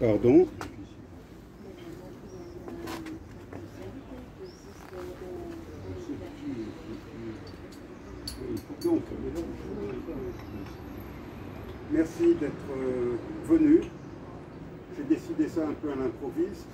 Pardon. Donc, merci d'être venu. J'ai décidé ça un peu à l'improviste,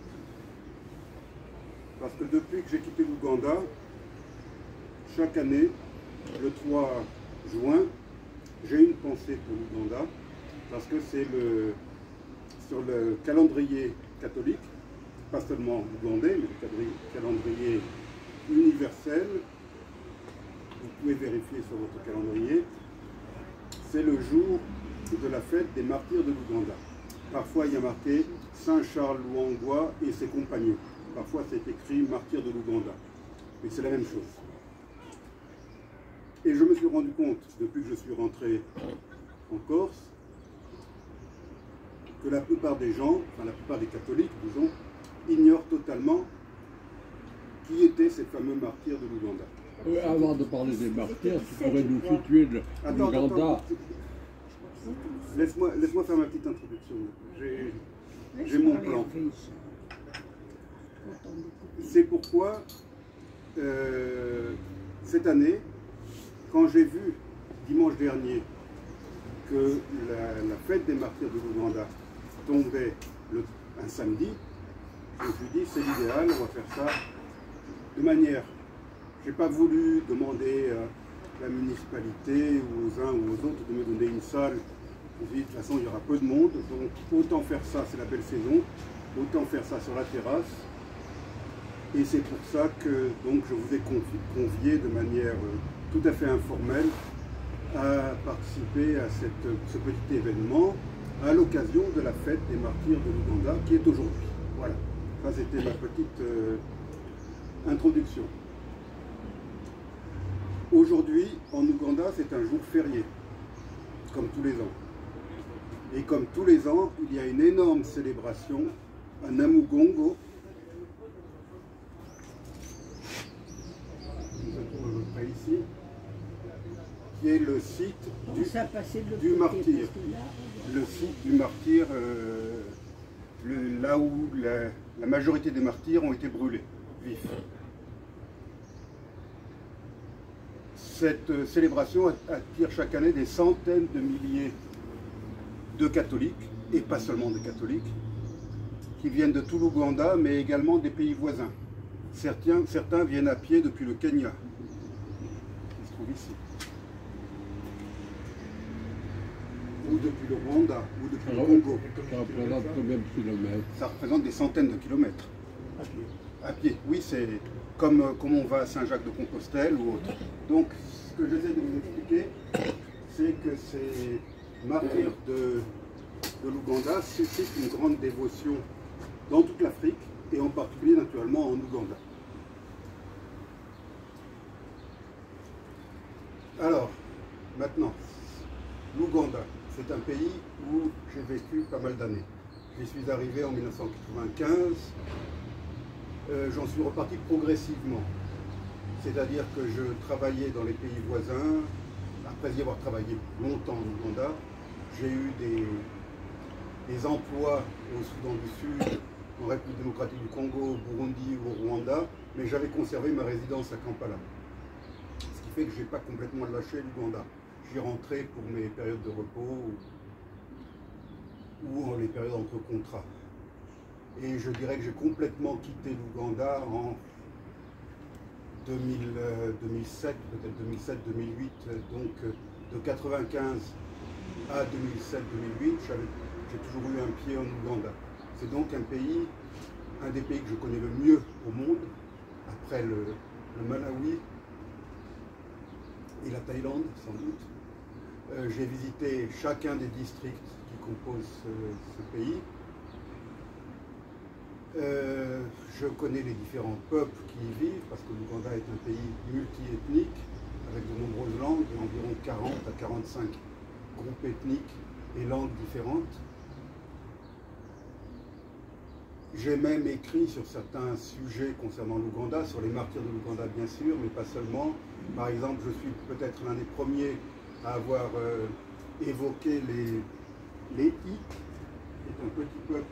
parce que depuis que j'ai quitté l'Ouganda, chaque année, le 3 juin, j'ai une pensée pour l'Ouganda, parce que c'est sur le calendrier catholique, pas seulement ougandais, mais le calendrier universel. Vous pouvez vérifier sur votre calendrier, c'est le jour de la fête des martyrs de l'Ouganda. Parfois il y a marqué Saint Charles Lwangwa et ses compagnons. Parfois c'est écrit martyrs de l'Ouganda. Mais c'est la même chose. Et je me suis rendu compte, depuis que je suis rentré en Corse, que la plupart des gens, enfin la plupart des catholiques, disons, ignorent totalement qui étaient ces fameux martyrs de l'Ouganda. Avant de parler des martyrs, tu pourrais nous situer l'Ouganda. Laisse-moi faire ma petite introduction. J'ai mon plan. C'est pourquoi, cette année, quand j'ai vu dimanche dernier que la fête des martyrs de l'Ouganda tombait un samedi, je me suis dit c'est l'idéal, on va faire ça de manière. Je n'ai pas voulu demander à la municipalité ou aux uns ou aux autres de me donner une salle. Je me suis dit, de toute façon, il y aura peu de monde, donc autant faire ça, c'est la belle saison, autant faire ça sur la terrasse. Et c'est pour ça que donc, je vous ai convié de manière tout à fait informelle à participer à ce petit événement à l'occasion de la fête des martyrs de l'Ouganda qui est aujourd'hui. Voilà, ça c'était ma petite introduction. Aujourd'hui, en Ouganda, c'est un jour férié, comme tous les ans. Et comme tous les ans, il y a une énorme célébration à Namugongo. Nous sommes à peu près ici, qui est le site du martyr. Le site du martyr, là où la majorité des martyrs ont été brûlés, vifs. Cette célébration attire chaque année des centaines de milliers de catholiques, et pas seulement des catholiques, qui viennent de tout l'Ouganda, mais également des pays voisins. Certains viennent à pied depuis le Kenya, qui se trouve ici, ou depuis le Rwanda, ou depuis le Congo. Ça représente combien de kilomètres? Ça représente des centaines de kilomètres. À pied, oui, c'est comme on va à Saint-Jacques-de-Compostelle ou autre. Donc, ce que j'essaie de vous expliquer, c'est que ces martyrs de l'Ouganda suscitent une grande dévotion dans toute l'Afrique, et en particulier naturellement en Ouganda. Alors, maintenant, l'Ouganda, c'est un pays où j'ai vécu pas mal d'années. J'y suis arrivé en 1995. J'en suis reparti progressivement. C'est-à-dire que je travaillais dans les pays voisins. Après y avoir travaillé longtemps en Ouganda, j'ai eu des emplois au Soudan du Sud, en République démocratique du Congo, au Burundi ou au Rwanda, mais j'avais conservé ma résidence à Kampala. Ce qui fait que je n'ai pas complètement lâché l'Ouganda. J'y rentrais pour mes périodes de repos ou les périodes entre contrats. Et je dirais que j'ai complètement quitté l'Ouganda en 2007, peut-être 2007-2008, donc de 95 à 2007-2008, j'ai toujours eu un pied en Ouganda. C'est donc un des pays que je connais le mieux au monde, après le Malawi et la Thaïlande, sans doute. J'ai visité chacun des districts qui composent ce pays. Je connais les différents peuples qui y vivent, parce que l'Ouganda est un pays multiethnique, avec de nombreuses langues, et environ 40 à 45 groupes ethniques et langues différentes. J'ai même écrit sur certains sujets concernant l'Ouganda, sur les martyrs de l'Ouganda bien sûr, mais pas seulement. Par exemple, je suis peut-être l'un des premiers à avoir évoqué les Hi, qui est un petit peuple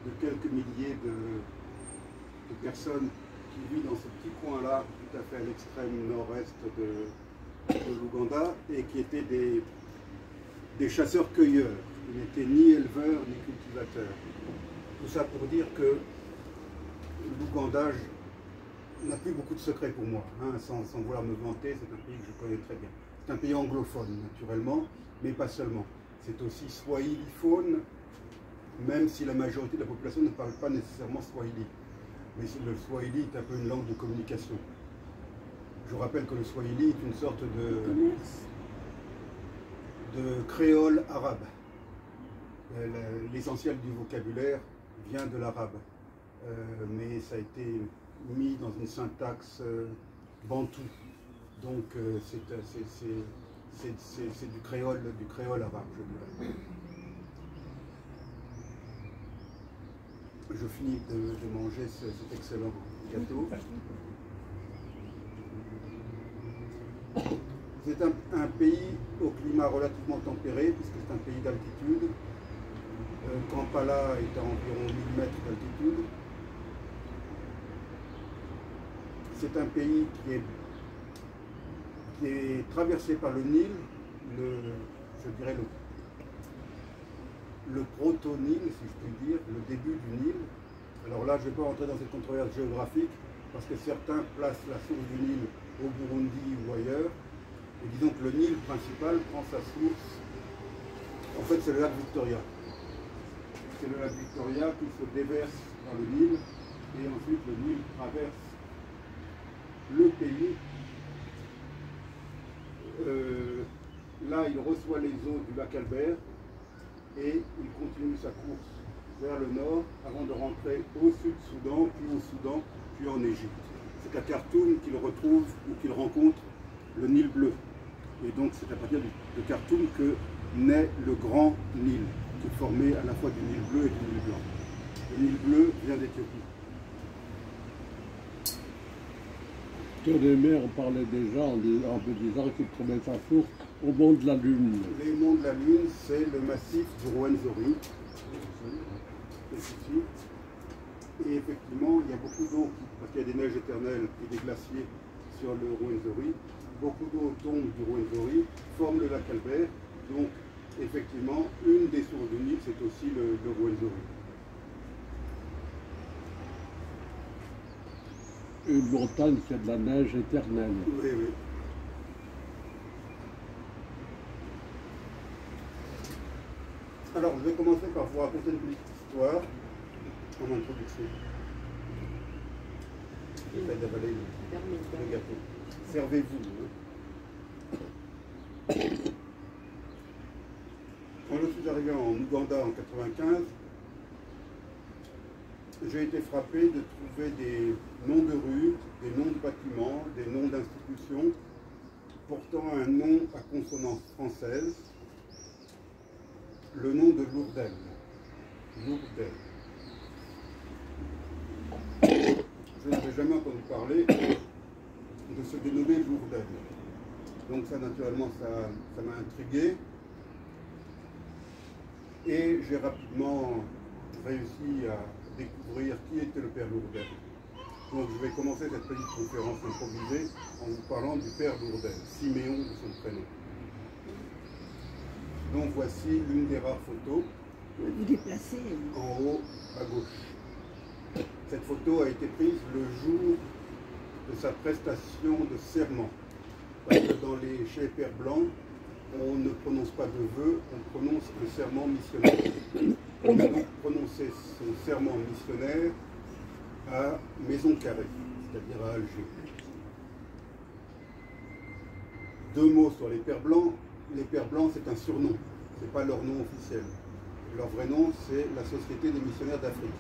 de quelques milliers de personnes qui vivent dans ce petit coin-là, tout à fait à l'extrême nord-est de l'Ouganda, et qui étaient des chasseurs-cueilleurs. Ils n'étaient ni éleveurs ni cultivateurs. Tout ça pour dire que l'Ouganda n'a plus beaucoup de secrets pour moi, hein, sans vouloir me vanter. C'est un pays que je connais très bien. C'est un pays anglophone, naturellement, mais pas seulement. C'est aussi swahiliphone, même si la majorité de la population ne parle pas nécessairement swahili. Mais le swahili est un peu une langue de communication. Je vous rappelle que le swahili est une sorte de créole arabe. L'essentiel du vocabulaire vient de l'arabe, mais ça a été mis dans une syntaxe bantou. Donc c'est du créole arabe, je dirais. Je finis de manger cet excellent gâteau. C'est un pays au climat relativement tempéré, puisque c'est un pays d'altitude. Kampala est à environ 1000 mètres d'altitude. C'est un pays qui est traversé par le Nil, je dirais le proto-Nil, si je puis dire, le début du Nil. Alors là, je ne vais pas rentrer dans cette controverse géographique, parce que certains placent la source du Nil au Burundi ou ailleurs. Et disons que le Nil principal prend sa source, en fait c'est le lac Victoria. C'est le lac Victoria qui se déverse dans le Nil, et ensuite le Nil traverse le pays. Là, il reçoit les eaux du lac Albert, et il continue sa course vers le nord avant de rentrer au Sud-Soudan, puis au Soudan, puis en Égypte. C'est à Khartoum qu'il retrouve ou qu'il rencontre le Nil bleu. Et donc c'est à partir de Khartoum que naît le grand Nil, qui est formé à la fois du Nil bleu et du Nil blanc. Le Nil bleu vient d'Éthiopie. Tonémer parlait déjà en disant qu'il trouvait sa source au mont de la Lune. Les monts de la Lune, c'est le massif du Rwenzori. Et effectivement, il y a beaucoup d'eau, parce qu'il y a des neiges éternelles et des glaciers sur le Rwenzori. Beaucoup d'eau tombe du Rwenzori, forme le lac Albert. Donc, effectivement, une des sources du Nil, c'est aussi le Rwenzori. Une montagne qui a de la neige éternelle. Oui, oui. Alors, je vais commencer par vous raconter une petite histoire en introduction. J'essaie d'avaler le gâteau. Servez-vous. Quand je suis arrivé en Ouganda en 1995, j'ai été frappé de trouver des noms de rues, des noms de bâtiments, des noms d'institutions portant un nom à consonance française, le nom de Lourdel. Lourdel. Je n'avais jamais entendu parler de se dénommer Lourdel. Donc ça, naturellement, ça m'a intrigué. Et j'ai rapidement réussi à découvrir qui était le père Lourdel. Donc je vais commencer cette petite conférence improvisée en vous parlant du père Lourdel, Siméon de son prénom. Donc voici l'une des rares photos. Vous déplacez. En haut à gauche. Cette photo a été prise le jour de sa prestation de serment. Parce que chez les pères blancs, on ne prononce pas de vœux, on prononce un serment missionnaire. On a donc prononcé son serment missionnaire à Maison Carrée, c'est-à-dire à Alger. Deux mots sur les pères blancs. Les pères blancs, c'est un surnom, ce n'est pas leur nom officiel. Leur vrai nom, c'est la Société des missionnaires d'Afrique.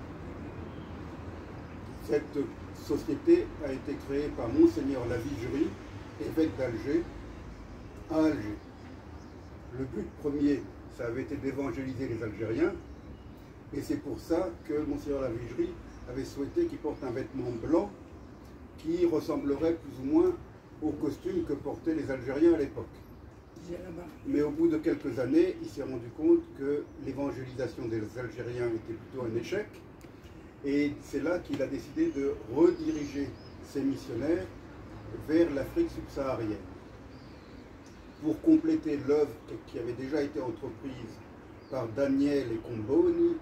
Cette société a été créée par Monseigneur Lavigerie, évêque d'Alger, à Alger. Le but premier, ça avait été d'évangéliser les Algériens, et c'est pour ça que Monseigneur Lavigerie avait souhaité qu'ils portent un vêtement blanc qui ressemblerait plus ou moins au costume que portaient les Algériens à l'époque. Mais au bout de quelques années, il s'est rendu compte que l'évangélisation des Algériens était plutôt un échec. Et c'est là qu'il a décidé de rediriger ses missionnaires vers l'Afrique subsaharienne. Pour compléter l'œuvre qui avait déjà été entreprise par Daniele Comboni,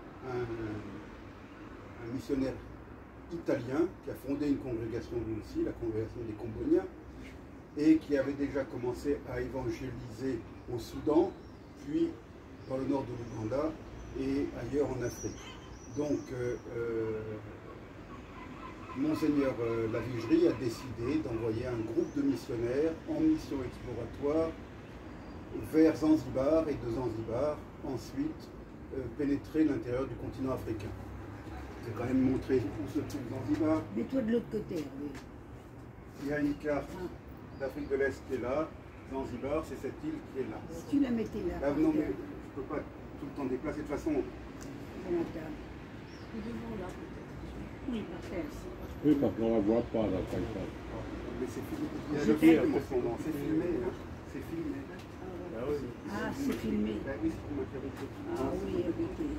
un missionnaire italien qui a fondé une congrégation lui aussi, la congrégation des Comboniens, et qui avait déjà commencé à évangéliser au Soudan, puis dans le nord de l'Ouganda et ailleurs en Afrique. Donc, Monseigneur Lavigerie a décidé d'envoyer un groupe de missionnaires en mission exploratoire vers Zanzibar et de Zanzibar ensuite pénétrer l'intérieur du continent africain. Je vais quand même montrer où se trouve Zanzibar. Mets-toi de l'autre côté. Oui. Il y a une carte d'Afrique de l'Est qui est là. Zanzibar, c'est cette île qui est là. Si tu la mettais là. Là non, mais je ne peux pas tout le temps déplacer. De toute façon, oui, par terre. Oui, parce qu'on ne la voit pas, là, par exemple. mais c'est filmé. Il y a le film en ce moment. C'est filmé. Hein. C'est filmé. Ah, c'est filmé. Ah oui, c'est pour ma carité. Ah oui, ok.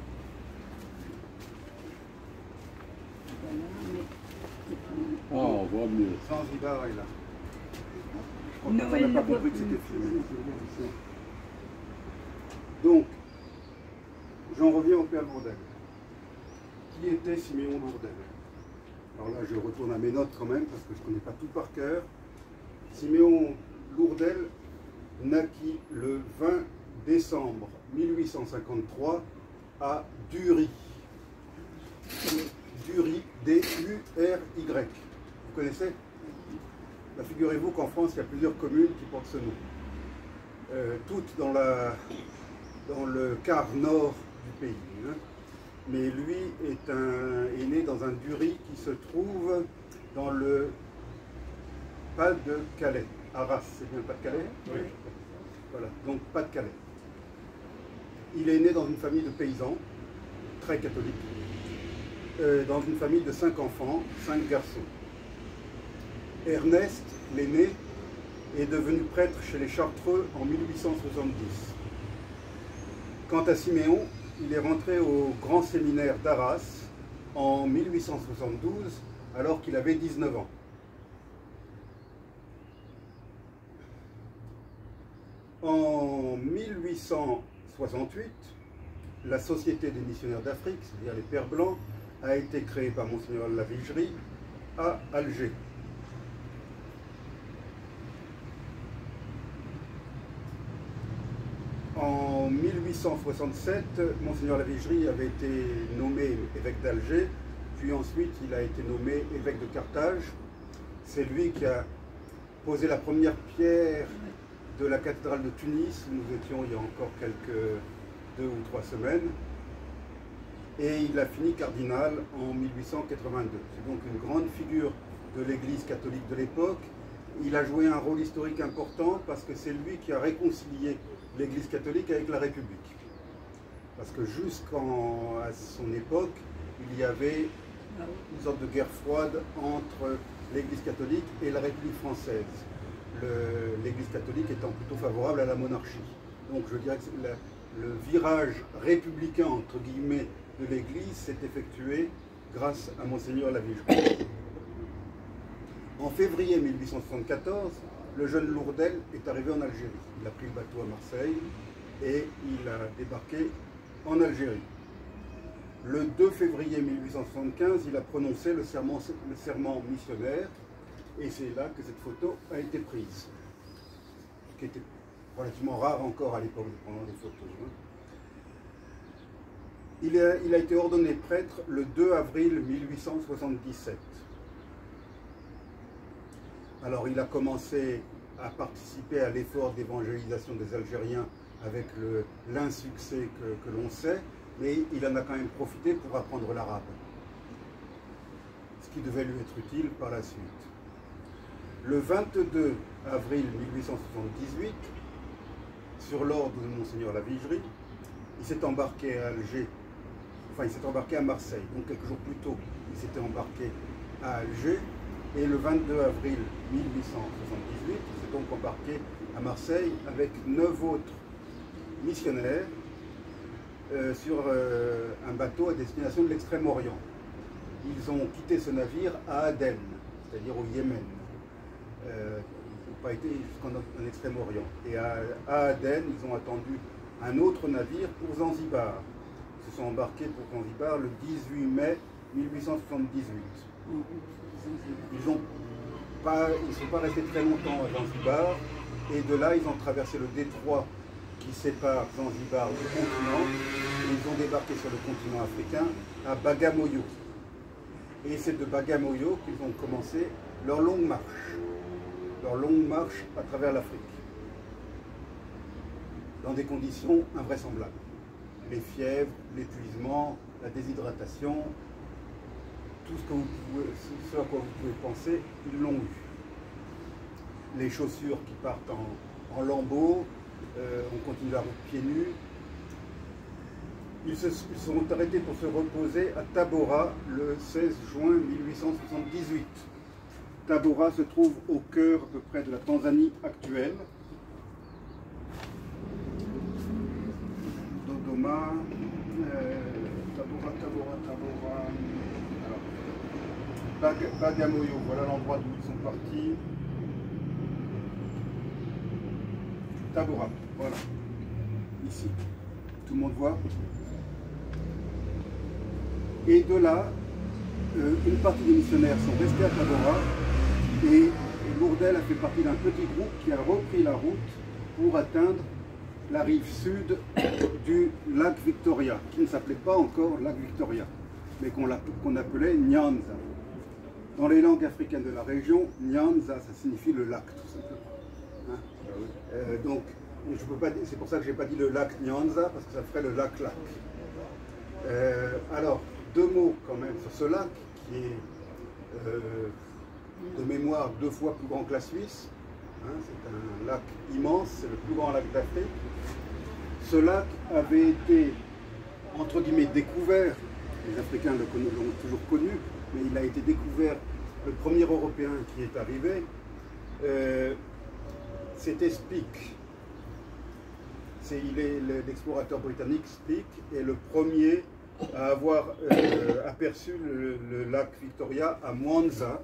Ah, on voit mieux. Zanzibar est là. Non, On elle n'a ne pas voit compris que plus. c'était filmé. Donc, j'en reviens au Père Lourdel. Qui était Siméon Lourdel? Alors là, je retourne à mes notes quand même, parce que je ne connais pas tout par cœur. Siméon Lourdel naquit le 20 décembre 1853 à Dury. Dury, D-U-R-Y. Vous connaissez? Bah, figurez-vous qu'en France, il y a plusieurs communes qui portent ce nom. Toutes dans le quart nord du pays. Hein. Mais lui est né dans un Dury qui se trouve dans le Pas-de-Calais. Arras, c'est bien le Pas-de-Calais? Oui. Voilà, donc Pas-de-Calais. Il est né dans une famille de paysans, très catholiques, dans une famille de 5 enfants, 5 garçons. Ernest, l'aîné, est devenu prêtre chez les Chartreux en 1870. Quant à Siméon, il est rentré au grand séminaire d'Arras en 1872, alors qu'il avait 19 ans. En 1868, la Société des missionnaires d'Afrique, c'est-à-dire les Pères Blancs, a été créée par Monseigneur Lavigerie à Alger. En 1867, Monseigneur Lavigerie avait été nommé évêque d'Alger, puis ensuite il a été nommé évêque de Carthage. C'est lui qui a posé la première pierre de la cathédrale de Tunis, où nous étions il y a encore 2 ou 3 semaines. Et il a fini cardinal en 1882. C'est donc une grande figure de l'Église catholique de l'époque. Il a joué un rôle historique important parce que c'est lui qui a réconcilié l'Église catholique avec la République. Parce que jusqu'à son époque, il y avait une sorte de guerre froide entre l'Église catholique et la République française. L'Église catholique étant plutôt favorable à la monarchie. Donc je dirais que le virage républicain, entre guillemets, de l'Église s'est effectué grâce à Monseigneur Lavigerie. En février 1874, le jeune Lourdel est arrivé en Algérie. Il a pris le bateau à Marseille et il a débarqué en Algérie. Le 2 février 1875, il a prononcé le serment missionnaire et c'est là que cette photo a été prise. Ce qui était relativement rare encore à l'époque de prendre des photos. Hein. Il a été ordonné prêtre le 2 avril 1877. Alors il a commencé à participer à l'effort d'évangélisation des Algériens avec l'insuccès que l'on sait, mais il en a quand même profité pour apprendre l'arabe, ce qui devait lui être utile par la suite. Le 22 avril 1878, sur l'ordre de Monseigneur Lavigerie, il s'est embarqué à Alger, enfin il s'est embarqué à Marseille, donc quelques jours plus tôt, il s'était embarqué à Alger, Et le 22 avril 1878, ils se sont donc embarqués à Marseille avec 9 autres missionnaires sur un bateau à destination de l'Extrême-Orient. Ils ont quitté ce navire à Aden, c'est-à-dire au Yémen. Ils n'ont pas été jusqu'en Extrême-Orient. Et à Aden, ils ont attendu un autre navire pour Zanzibar. Ils se sont embarqués pour Zanzibar le 18 mai 1878. Ils ne sont pas restés très longtemps à Zanzibar, et de là, ils ont traversé le détroit qui sépare Zanzibar du continent, et ils ont débarqué sur le continent africain à Bagamoyo. Et c'est de Bagamoyo qu'ils ont commencé leur longue marche à travers l'Afrique, dans des conditions invraisemblables. Les fièvres, l'épuisement, la déshydratation, tout ce à quoi vous pouvez penser, ils l'ont eu. Les chaussures qui partent en lambeaux, on continue la route pieds nus. Ils sont arrêtés pour se reposer à Tabora le 16 juin 1878. Tabora se trouve au cœur à peu près de la Tanzanie actuelle. Dodoma, Tabora. Bagamoyo, voilà l'endroit d'où ils sont partis. Tabora, voilà, ici. Tout le monde voit. Et de là, une partie des missionnaires sont restés à Tabora et Lourdel a fait partie d'un petit groupe qui a repris la route pour atteindre la rive sud du lac Victoria, qui ne s'appelait pas encore lac Victoria, mais qu'on appelait Nyanza. Dans les langues africaines de la région, Nyanza, ça signifie le lac, tout simplement. Hein? Donc, je peux pas, c'est pour ça que je n'ai pas dit le lac Nyanza, parce que ça ferait le lac-lac. Alors, deux mots quand même sur ce lac, qui est de mémoire 2 fois plus grand que la Suisse. Hein? C'est un lac immense, c'est le plus grand lac d'Afrique. Ce lac avait été, entre guillemets, découvert, les Africains l'ont toujours connu, mais il a été découvert, le premier Européen qui est arrivé, c'était Speke. L'explorateur britannique Speke est le premier à avoir aperçu le lac Victoria à Mwanza.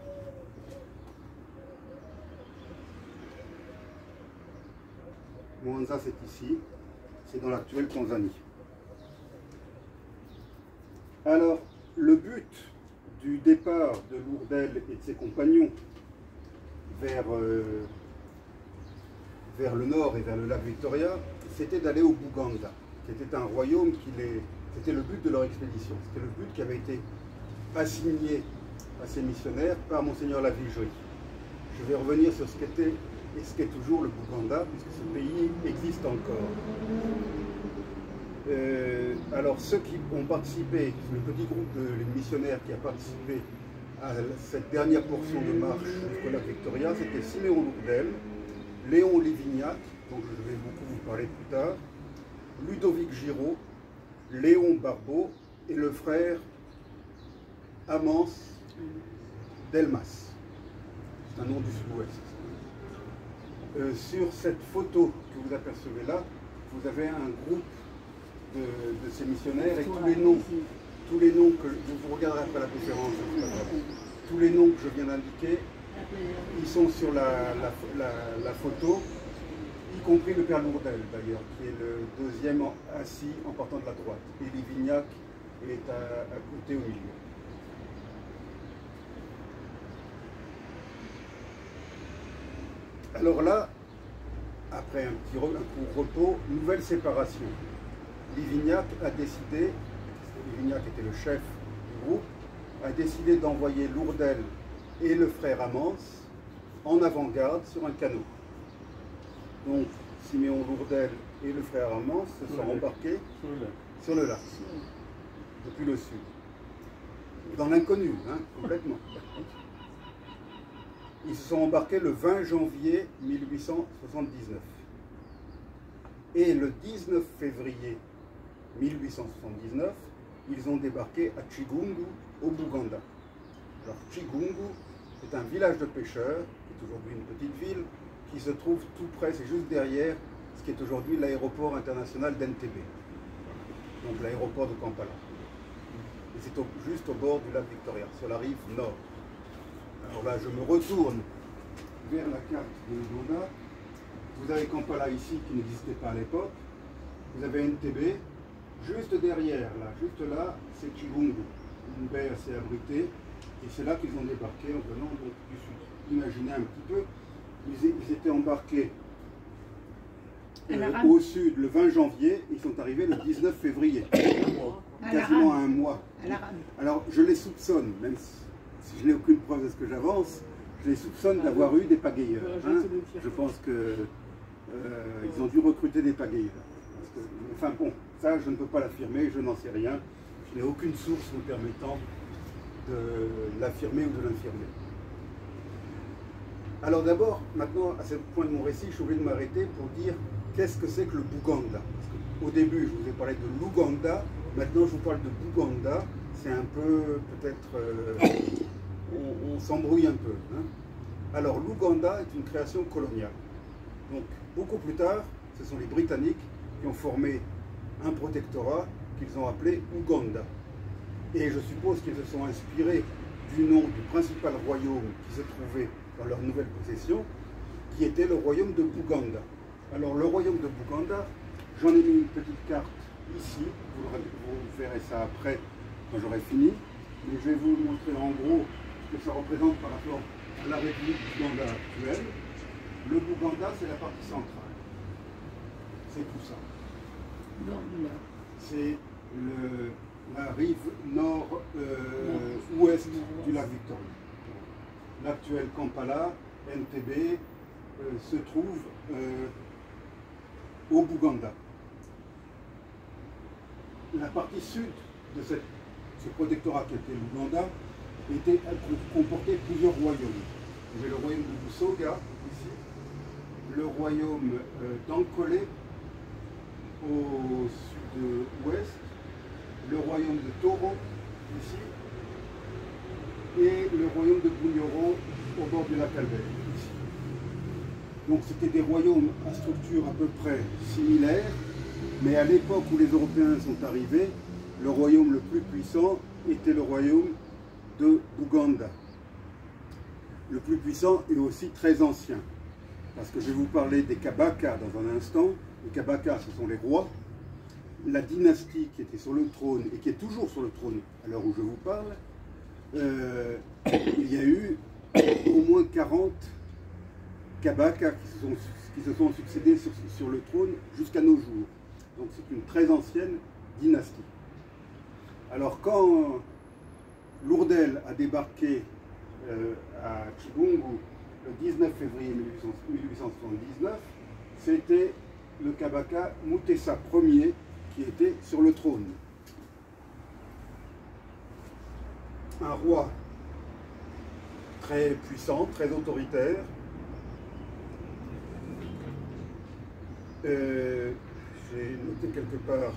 Mwanza, c'est ici, c'est dans l'actuelle Tanzanie. Alors, le but du départ de Lourdel et de ses compagnons vers le nord et vers le lac Victoria, c'était d'aller au Buganda, qui était un royaume c'était le but de leur expédition. C'était le but qui avait été assigné à ces missionnaires par Monseigneur Lavigerie. Je vais revenir sur ce qu'était et ce qu'est toujours le Buganda, puisque ce pays existe encore. Alors ceux qui ont participé, le petit groupe de missionnaires qui a participé à cette dernière portion de marche jusqu'au lac Victoria, c'était Siméon Lourdel, Léon Livignac, dont je vais beaucoup vous parler plus tard, Ludovic Giraud, Léon Barbeau et le frère Amance Delmas. C'est un nom du sud-ouest. Sur cette photo que vous apercevez là, vous avez un groupe de ces missionnaires et tous les noms que vous regarderez après la conférence, tous les noms que je viens d'indiquer, ils sont sur la photo, y compris le père Lourdel d'ailleurs, qui est le deuxième assis en partant de la droite. Et Livignac est à côté au milieu. Alors là, après un court repos, nouvelle séparation. Livignac a décidé, Livignac était le chef du groupe, a décidé d'envoyer Lourdel et le frère Amance en avant-garde sur un canot. Donc Siméon Lourdel et le frère Amance se sont embarqués sur le lac, depuis le sud. Dans l'inconnu, hein, complètement. Ils se sont embarqués le 20 janvier 1879. Et le 19 février 1879, ils ont débarqué à Chigungu, au Buganda. Alors Chigungu, C'est un village de pêcheurs, qui est aujourd'hui une petite ville, qui se trouve tout près, c'est juste derrière ce qui est aujourd'hui l'aéroport international d'Entebbe, donc l'aéroport de Kampala. Et c'est juste au bord du lac Victoria, sur la rive nord. Alors là, je me retourne vers la carte de l'Ouganda. Vous avez Kampala ici, qui n'existait pas à l'époque. Vous avez Entebbe. Juste derrière, là, juste là, c'est Chibungu, une baie assez abritée. Et c'est là qu'ils ont débarqué en venant donc, du sud. Imaginez un petit peu, ils étaient embarqués au sud le 20 janvier, et ils sont arrivés le 19 février. Quasiment un mois. Alors je les soupçonne, même si je n'ai aucune preuve de ce que j'avance, je les soupçonne d'avoir eu des pagayeurs. Hein. Je pense qu'ils ont dû recruter des pagayeurs. Enfin bon, ça je ne peux pas l'affirmer, je n'en sais rien. Je n'ai aucune source me permettant de l'affirmer ou de l'infirmer. Alors d'abord, maintenant, à ce point de mon récit, je suis obligé de m'arrêter pour dire qu'est-ce que c'est que le Buganda. Au début, je vous ai parlé de l'Ouganda, maintenant je vous parle de Buganda. C'est un peu, peut-être, on s'embrouille un peu. Hein. Alors l'Ouganda est une création coloniale. Donc beaucoup plus tard, ce sont les Britanniques qui ont formé un protectorat qu'ils ont appelé Ouganda. Et je suppose qu'ils se sont inspirés du nom du principal royaume qui se trouvait dans leur nouvelle possession, qui était le royaume de Buganda. Alors le royaume de Buganda, j'en ai mis une petite carte ici, vous verrez ça après quand j'aurai fini, mais je vais vous montrer en gros ce que ça représente par rapport à la République du Buganda actuelle. Le Buganda, c'est la partie centrale. C'est tout ça. C'est la rive nord-ouest du lac Victoria. L'actuel Kampala, Entebbe, se trouve au Buganda. La partie sud de ce protectorat qui était l'Ouganda comportait plusieurs royaumes. Il y avait le royaume de Busoga, ici, le royaume d'Ankole, au sud-ouest, le royaume de Toro, ici, et le royaume de Bunyoro au bord du lac Albert, ici. Donc c'était des royaumes à structure à peu près similaire, mais à l'époque où les Européens sont arrivés, le royaume le plus puissant était le royaume de Buganda. Le plus puissant et aussi très ancien, parce que je vais vous parler des Kabaka dans un instant. Les Kabaka, ce sont les rois. La dynastie qui était sur le trône et qui est toujours sur le trône à l'heure où je vous parle, il y a eu au moins 40 Kabaka qui se sont succédés sur le trône jusqu'à nos jours. Donc c'est une très ancienne dynastie. Alors quand Lourdel a débarqué à Chibungu le 19 février 1879, c'était le Kabaka Mutesa Ier qui était sur le trône. Un roi très puissant, très autoritaire. J'ai noté quelque part.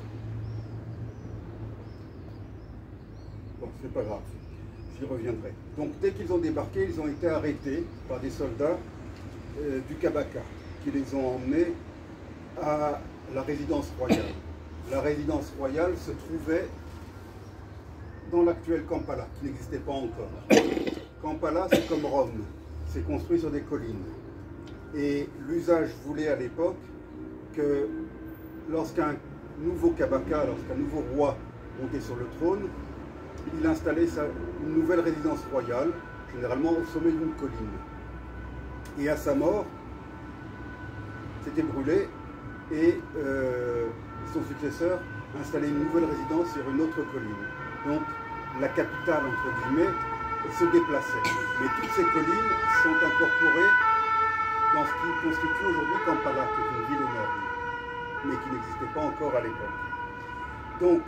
Bon, c'est pas grave, j'y reviendrai. Donc dès qu'ils ont débarqué, ils ont été arrêtés par des soldats du Kabaka qui les ont emmenés à la résidence royale. La résidence royale se trouvait dans l'actuel Kampala, qui n'existait pas encore. Kampala, c'est comme Rome, c'est construit sur des collines. Et l'usage voulait à l'époque que lorsqu'un nouveau Kabaka, lorsqu'un nouveau roi montait sur le trône, il installait une nouvelle résidence royale, généralement au sommet d'une colline. Et à sa mort, c'était brûlé et son successeur installait une nouvelle résidence sur une autre colline. Donc la capitale, entre guillemets, se déplaçait. Mais toutes ces collines sont incorporées dans ce qui constitue aujourd'hui Kampala, qui est une ville énorme, mais qui n'existait pas encore à l'époque. Donc,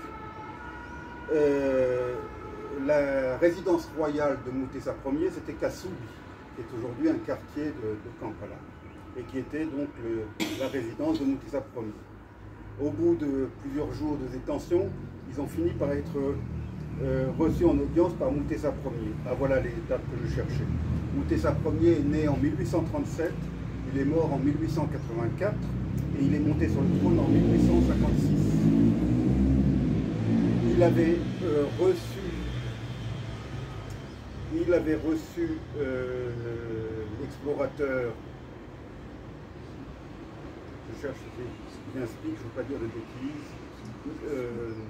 la résidence royale de Mutesa Ier, c'était Kasubi, qui est aujourd'hui un quartier de Kampala, et qui était donc la résidence de Mutesa Ier. Au bout de plusieurs jours de détention, ils ont fini par être reçus en audience par Mutesa Ier. Ah, voilà les étapes que je cherchais. Mutesa Ier est né en 1837, il est mort en 1884 et il est monté sur le trône en 1856. Il avait reçu l'explorateur, je cherche ce qui explique, je ne veux pas dire de bêtises,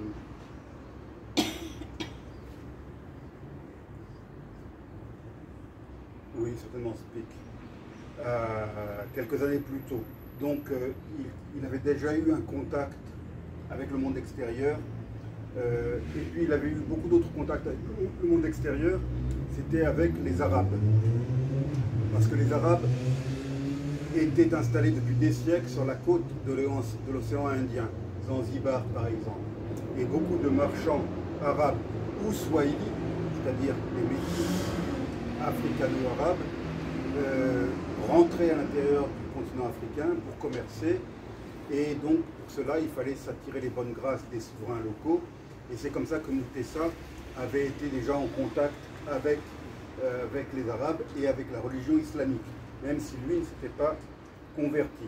oui, certainement Speke, quelques années plus tôt. Donc il avait déjà eu un contact avec le monde extérieur, et puis il avait eu beaucoup d'autres contacts avec le monde extérieur, c'était avec les Arabes. Parce que les Arabes étaient installés depuis des siècles sur la côte de l'océan Indien, Zanzibar par exemple. Et beaucoup de marchands arabes ou swahili, c'est-à-dire les métis africano-arabes, rentraient à l'intérieur du continent africain pour commercer. Et donc, pour cela, il fallait s'attirer les bonnes grâces des souverains locaux. Et c'est comme ça que Mutesa avait été déjà en contact avec les Arabes et avec la religion islamique, même si lui ne s'était pas converti.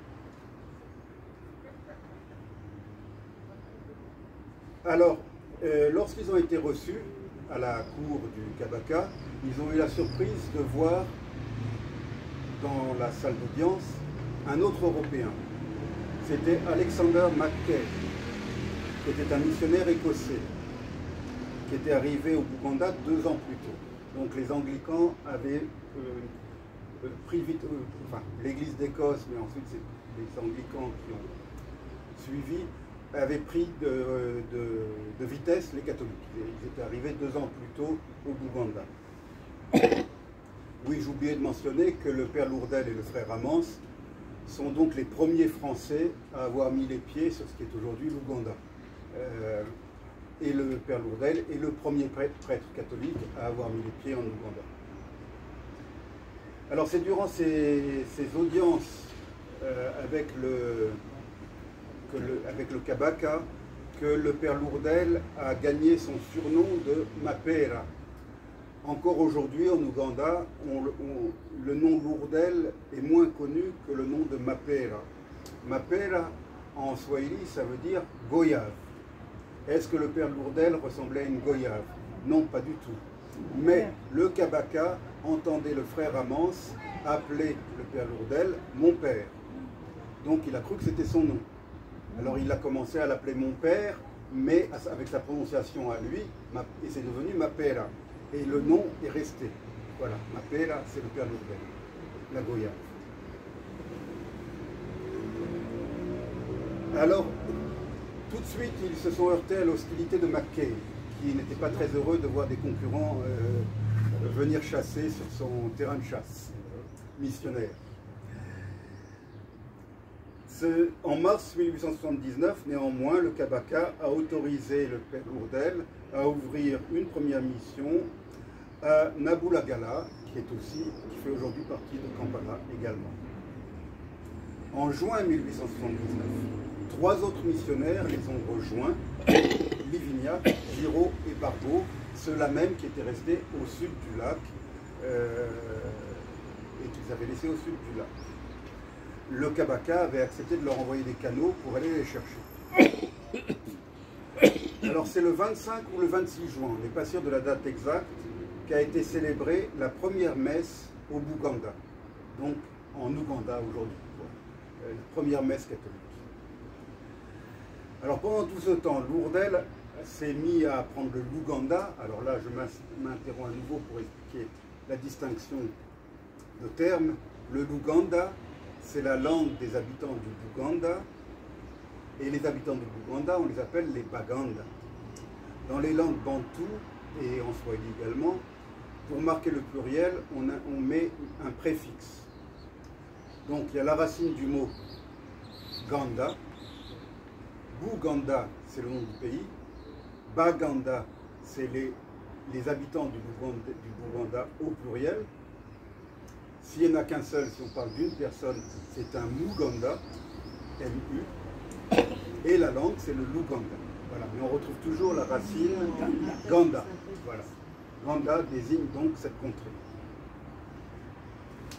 Alors, lorsqu'ils ont été reçus à la cour du Kabaka, ils ont eu la surprise de voir dans la salle d'audience un autre Européen. C'était Alexander Mackay, qui était un missionnaire écossais, qui était arrivé au Bouganda 2 ans plus tôt. Donc les Anglicans avaient pris vite, enfin l'Église d'Écosse, mais ensuite c'est les Anglicans qui ont suivi, avaient pris de vitesse les catholiques. Ils étaient arrivés 2 ans plus tôt au Bouganda. Oui, j'oubliais de mentionner que le père Lourdel et le frère Amance sont donc les premiers Français à avoir mis les pieds sur ce qui est aujourd'hui l'Ouganda. Et le père Lourdel est le premier prêtre catholique à avoir mis les pieds en Ouganda. Alors c'est durant ces audiences avec le Kabaka que le père Lourdel a gagné son surnom de Mapera. Encore aujourd'hui en Ouganda, le nom Lourdel est moins connu que le nom de Mapera. Mapera en swahili ça veut dire goyave. Est-ce que le père Lourdel ressemblait à une goyave? Non, pas du tout. Mais le Kabaka entendait le frère Amance appeler le père Lourdel mon père. Donc il a cru que c'était son nom. Alors il a commencé à l'appeler mon père, mais avec sa prononciation à lui, et c'est devenu Mapera. Et le nom est resté. Voilà, Mapera, c'est le père Lourdel, la goyave. Alors, tout de suite, ils se sont heurtés à l'hostilité de Mackay, qui n'était pas très heureux de voir des concurrents venir chasser sur son terrain de chasse missionnaire. En mars 1879, néanmoins, le Kabaka a autorisé le père Lourdel à ouvrir une première mission à Nabulagala, qui fait aujourd'hui partie de Kampala également. En juin 1879, 3 autres missionnaires les ont rejoints, Livinia, Giraud et Barbeau, ceux-là même qui étaient restés au sud du lac et qu'ils avaient laissés au sud du lac. Le Kabaka avait accepté de leur envoyer des canaux pour aller les chercher. Alors c'est le 25 ou le 26 juin, on n'est pas sûr de la date exacte, qu'a été célébrée la première messe au Bouganda, donc en Ouganda aujourd'hui, la première messe catholique. Alors pendant tout ce temps, Lourdel s'est mis à apprendre le Luganda. Alors là, je m'interromps à nouveau pour expliquer la distinction de termes. Le Luganda, c'est la langue des habitants du Bouganda. Et les habitants du Bouganda, on les appelle les Baganda. Dans les langues bantoues, et en swahili également, pour marquer le pluriel, on met un préfixe. Donc il y a la racine du mot Ganda. Bouganda, c'est le nom du pays. Baganda, c'est les habitants du Bouganda au pluriel. S'il n'y en a qu'un seul, si on parle d'une personne, c'est un Muganda, M-U. Et la langue, c'est le Luganda. Voilà. Mais on retrouve toujours la racine Ganda. Voilà. Ganda désigne donc cette contrée.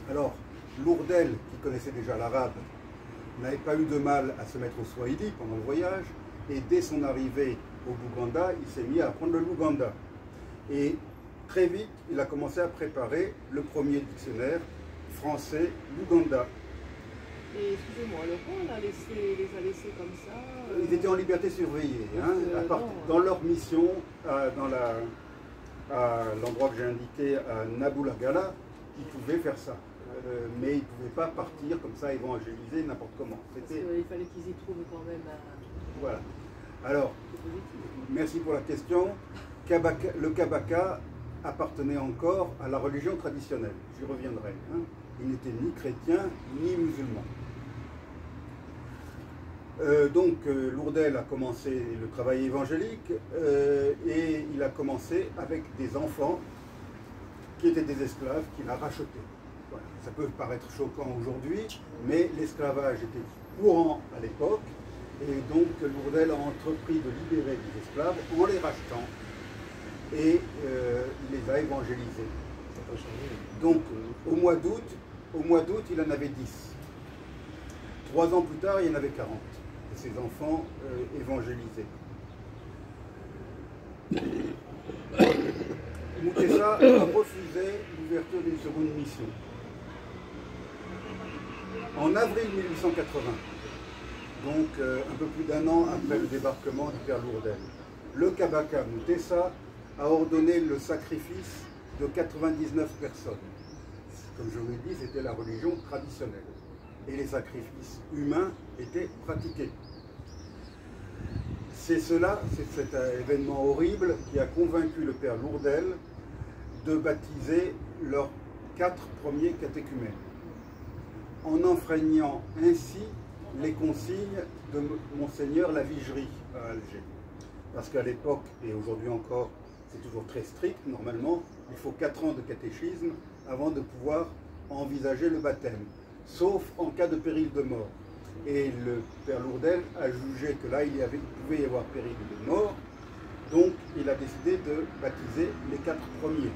Alors, Lourdel, qui connaissait déjà l'arabe, n'avait pas eu de mal à se mettre au swahili pendant le voyage, et dès son arrivée au Bouganda, il s'est mis à apprendre le Luganda. Et très vite, il a commencé à préparer le premier dictionnaire français Luganda. Et excusez-moi, le roi les a laissés comme ça Ils étaient en liberté surveillée, hein, dans leur mission, à l'endroit que j'ai indiqué, à Naboulagala, ils pouvaient faire ça. Mais ils ne pouvaient pas partir comme ça, évangéliser n'importe comment. Parce qu'il fallait qu'ils y trouvent quand même Voilà. Alors, merci pour la question. Le Kabaka appartenait encore à la religion traditionnelle. J'y reviendrai. Hein. Il n'était ni chrétien ni musulman. Lourdel a commencé le travail évangélique et il a commencé avec des enfants qui étaient des esclaves qu'il a rachetés. Voilà. Ça peut paraître choquant aujourd'hui, mais l'esclavage était courant à l'époque et donc Lourdel a entrepris de libérer des esclaves en les rachetant et il les a évangélisés. Donc au mois d'août, il en avait 10. 3 ans plus tard, il y en avait 40. Et ses enfants évangélisés. Moutessa a refusé l'ouverture d'une seconde mission. En avril 1880, donc un peu plus d'1 an après le débarquement du père Lourdel, le Kabaka Moutessa a ordonné le sacrifice de 99 personnes. Comme je vous l'ai dit, c'était la religion traditionnelle. Et les sacrifices humains étaient pratiqués. C'est cet événement horrible qui a convaincu le père Lourdel de baptiser leurs 4 premiers catéchumènes, en enfreignant ainsi les consignes de Monseigneur Lavigerie à Alger. Parce qu'à l'époque, et aujourd'hui encore, c'est toujours très strict, normalement, il faut 4 ans de catéchisme avant de pouvoir envisager le baptême, sauf en cas de péril de mort. Et le père Lourdel a jugé que là, il pouvait y avoir péril de mort, donc il a décidé de baptiser les 4 premiers.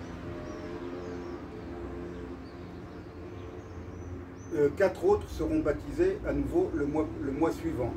4 autres seront baptisés à nouveau le mois suivant.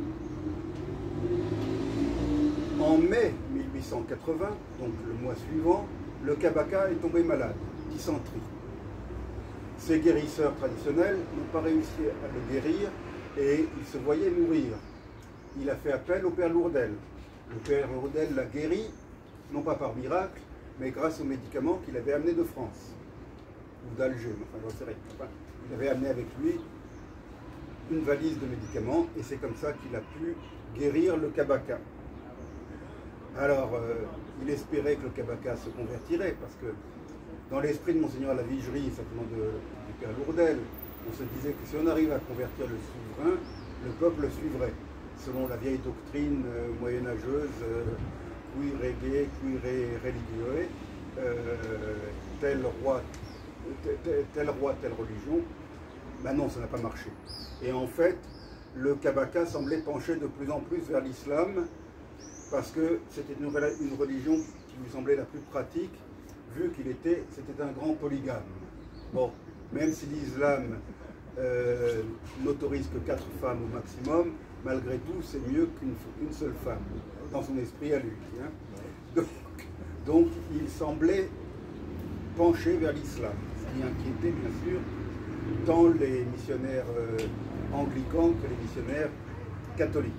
En mai 1880, donc le mois suivant, le Kabaka est tombé malade, dysenterie. Ses guérisseurs traditionnels n'ont pas réussi à le guérir et il se voyait mourir. Il a fait appel au père Lourdel. Le père Lourdel l'a guéri, non pas par miracle, mais grâce aux médicaments qu'il avait amenés de France, ou d'Alger, enfin j'en sais rien. Enfin, il avait amené avec lui une valise de médicaments et c'est comme ça qu'il a pu guérir le Kabaka. Alors, il espérait que le Kabaka se convertirait, parce que dans l'esprit de Monseigneur Lavigerie, simplement du père Lourdel, on se disait que si on arrive à convertir le souverain, le peuple le suivrait, selon la vieille doctrine moyenâgeuse, qui reggae, qui religioe, tel roi, telle religion. Ben non, ça n'a pas marché. Et en fait, le Kabaka semblait pencher de plus en plus vers l'islam, parce que c'était une religion qui lui semblait la plus pratique, vu c'était un grand polygame. Bon, même si l'islam n'autorise que 4 femmes au maximum, malgré tout, c'est mieux qu'une seule femme, dans son esprit à lui. Hein. Donc, il semblait pencher vers l'islam, ce qui inquiétait bien sûr tant les missionnaires anglicans que les missionnaires catholiques.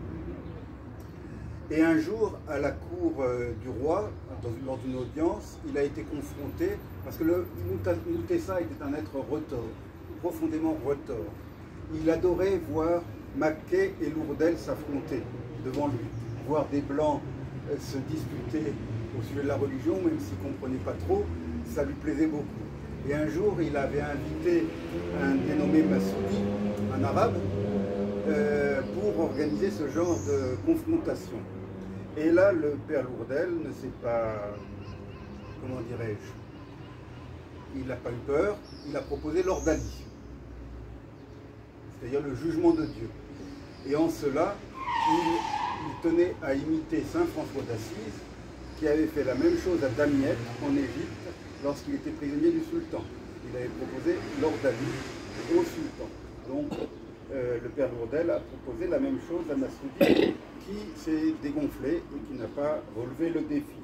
Et un jour, à la cour du roi, lors d'une audience, il a été confronté, parce que le Moutessa était un être retors, profondément retors. Il adorait voir Mackay et Lourdel s'affronter devant lui, voir des Blancs se disputer au sujet de la religion, même s'il ne comprenait pas trop, ça lui plaisait beaucoup. Et un jour, il avait invité un dénommé Massoudi, un arabe, pour organiser ce genre de confrontation. Et là, le père Lourdel ne s'est pas, comment dirais-je, il n'a pas eu peur, il a proposé l'ordali, c'est-à-dire le jugement de Dieu. Et en cela, il tenait à imiter saint François d'Assise, qui avait fait la même chose à Damiette, en Égypte, lorsqu'il était prisonnier du sultan. il avait proposé l'ordalie au sultan. Donc le père Lourdel a proposé la même chose à Nasruddin, qui s'est dégonflé et qui n'a pas relevé le défi.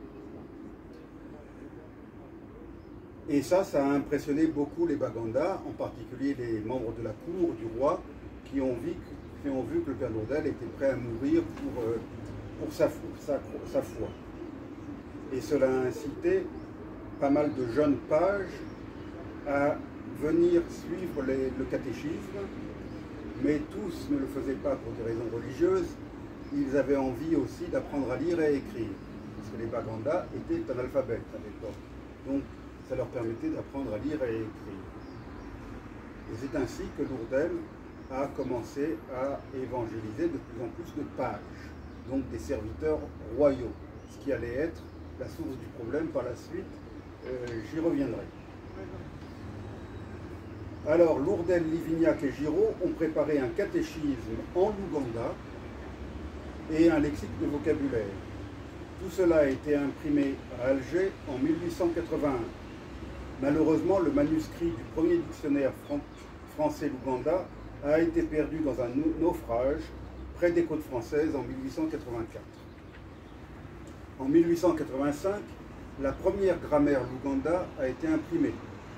Et ça a impressionné beaucoup les Baganda, en particulier les membres de la cour du roi, qui ont vu que le père Lourdel était prêt à mourir pour sa foi. Et cela a incité pas mal de jeunes pages à venir suivre le catéchisme, mais tous ne le faisaient pas pour des raisons religieuses. Ils avaient envie aussi d'apprendre à lire et à écrire, parce que les Baganda étaient analphabètes à l'époque. Donc ça leur permettait d'apprendre à lire et à écrire. Et c'est ainsi que Lourdel a commencé à évangéliser de plus en plus de pages, donc des serviteurs royaux, ce qui allait être la source du problème par la suite. J'y reviendrai. Alors, Lourdel, Livignac et Giraud ont préparé un catéchisme en Luganda et un lexique de vocabulaire. Tout cela a été imprimé à Alger en 1881. Malheureusement, le manuscrit du premier dictionnaire français-Luganda a été perdu dans un naufrage près des côtes françaises en 1884. En 1885, la première grammaire Luganda a été imprimée.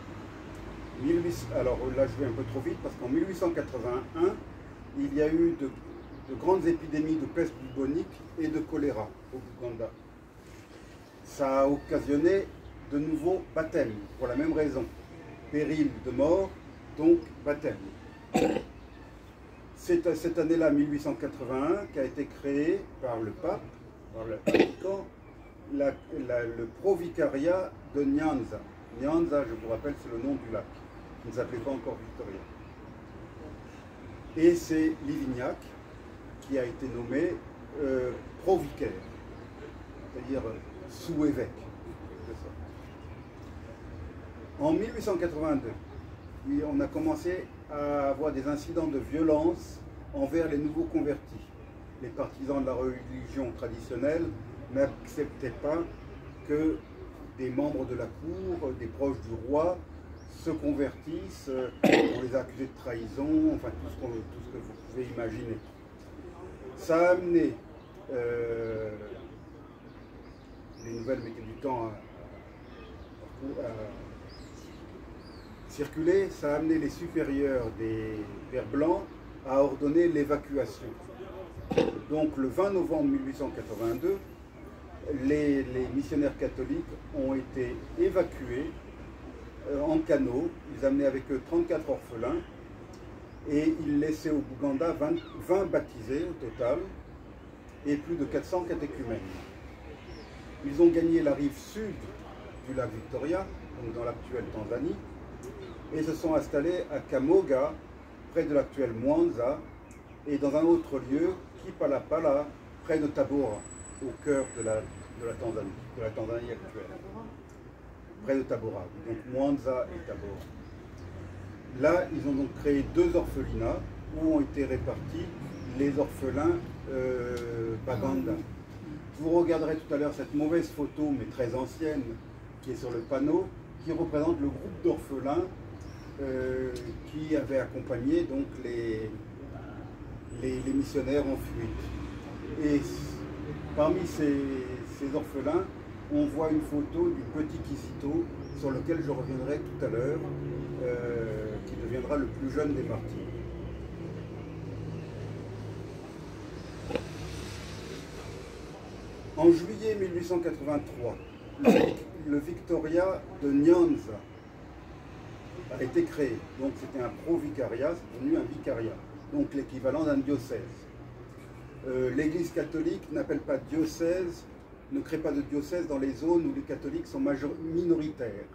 Alors là, je vais un peu trop vite parce qu'en 1881, il y a eu de grandes épidémies de peste bubonique et de choléra au Luganda. Ça a occasionné de nouveaux baptêmes pour la même raison. Péril de mort, donc baptême. C'est à cette année-là, 1881, qu'a été créé par le pape, par le Vatican, le provicariat de Nyanza. Nyanza, je vous rappelle, c'est le nom du lac, qui ne s'appelait pas encore Victoria. Et c'est Livignac qui a été nommé provicaire, c'est-à-dire sous-évêque. En 1882, on a commencé à avoir des incidents de violence envers les nouveaux convertis. Les partisans de la religion traditionnelle n'acceptaient pas que des membres de la cour, des proches du roi, se convertissent. On les a accusés de trahison, enfin tout ce que vous pouvez imaginer. Ça a amené, les nouvelles mettaient du temps à circuler, ça a amené les supérieurs des Pères Blancs à ordonner l'évacuation. Donc le 20 novembre 1882, les missionnaires catholiques ont été évacués en canot. Ils amenaient avec eux 34 orphelins et ils laissaient au Bouganda 20 baptisés au total et plus de 400 catéchumènes. Ils ont gagné la rive sud du lac Victoria, donc dans l'actuelle Tanzanie, et se sont installés à Kamoga, près de l'actuelle Mwanza, et dans un autre lieu, Kipalapala, près de Tabora, au cœur de la Tanzanie actuelle. Près de Tabora, donc Mwanza et Tabora. Là, ils ont donc créé 2 orphelinats où ont été répartis les orphelins Baganda. Vous regarderez tout à l'heure cette mauvaise photo, mais très ancienne, qui est sur le panneau, qui représente le groupe d'orphelins qui avait accompagné donc les missionnaires en fuite. Et parmi ces orphelins, on voit une photo du petit Kizito, sur lequel je reviendrai tout à l'heure, qui deviendra le plus jeune des martyrs. En juillet 1883, le Victoria de Nyanza a été créé. Donc c'était un pro-vicariat, c'est devenu un vicariat, donc l'équivalent d'un diocèse. L'Église catholique n'appelle pas diocèse, ne crée pas de diocèse dans les zones où les catholiques sont minoritaires.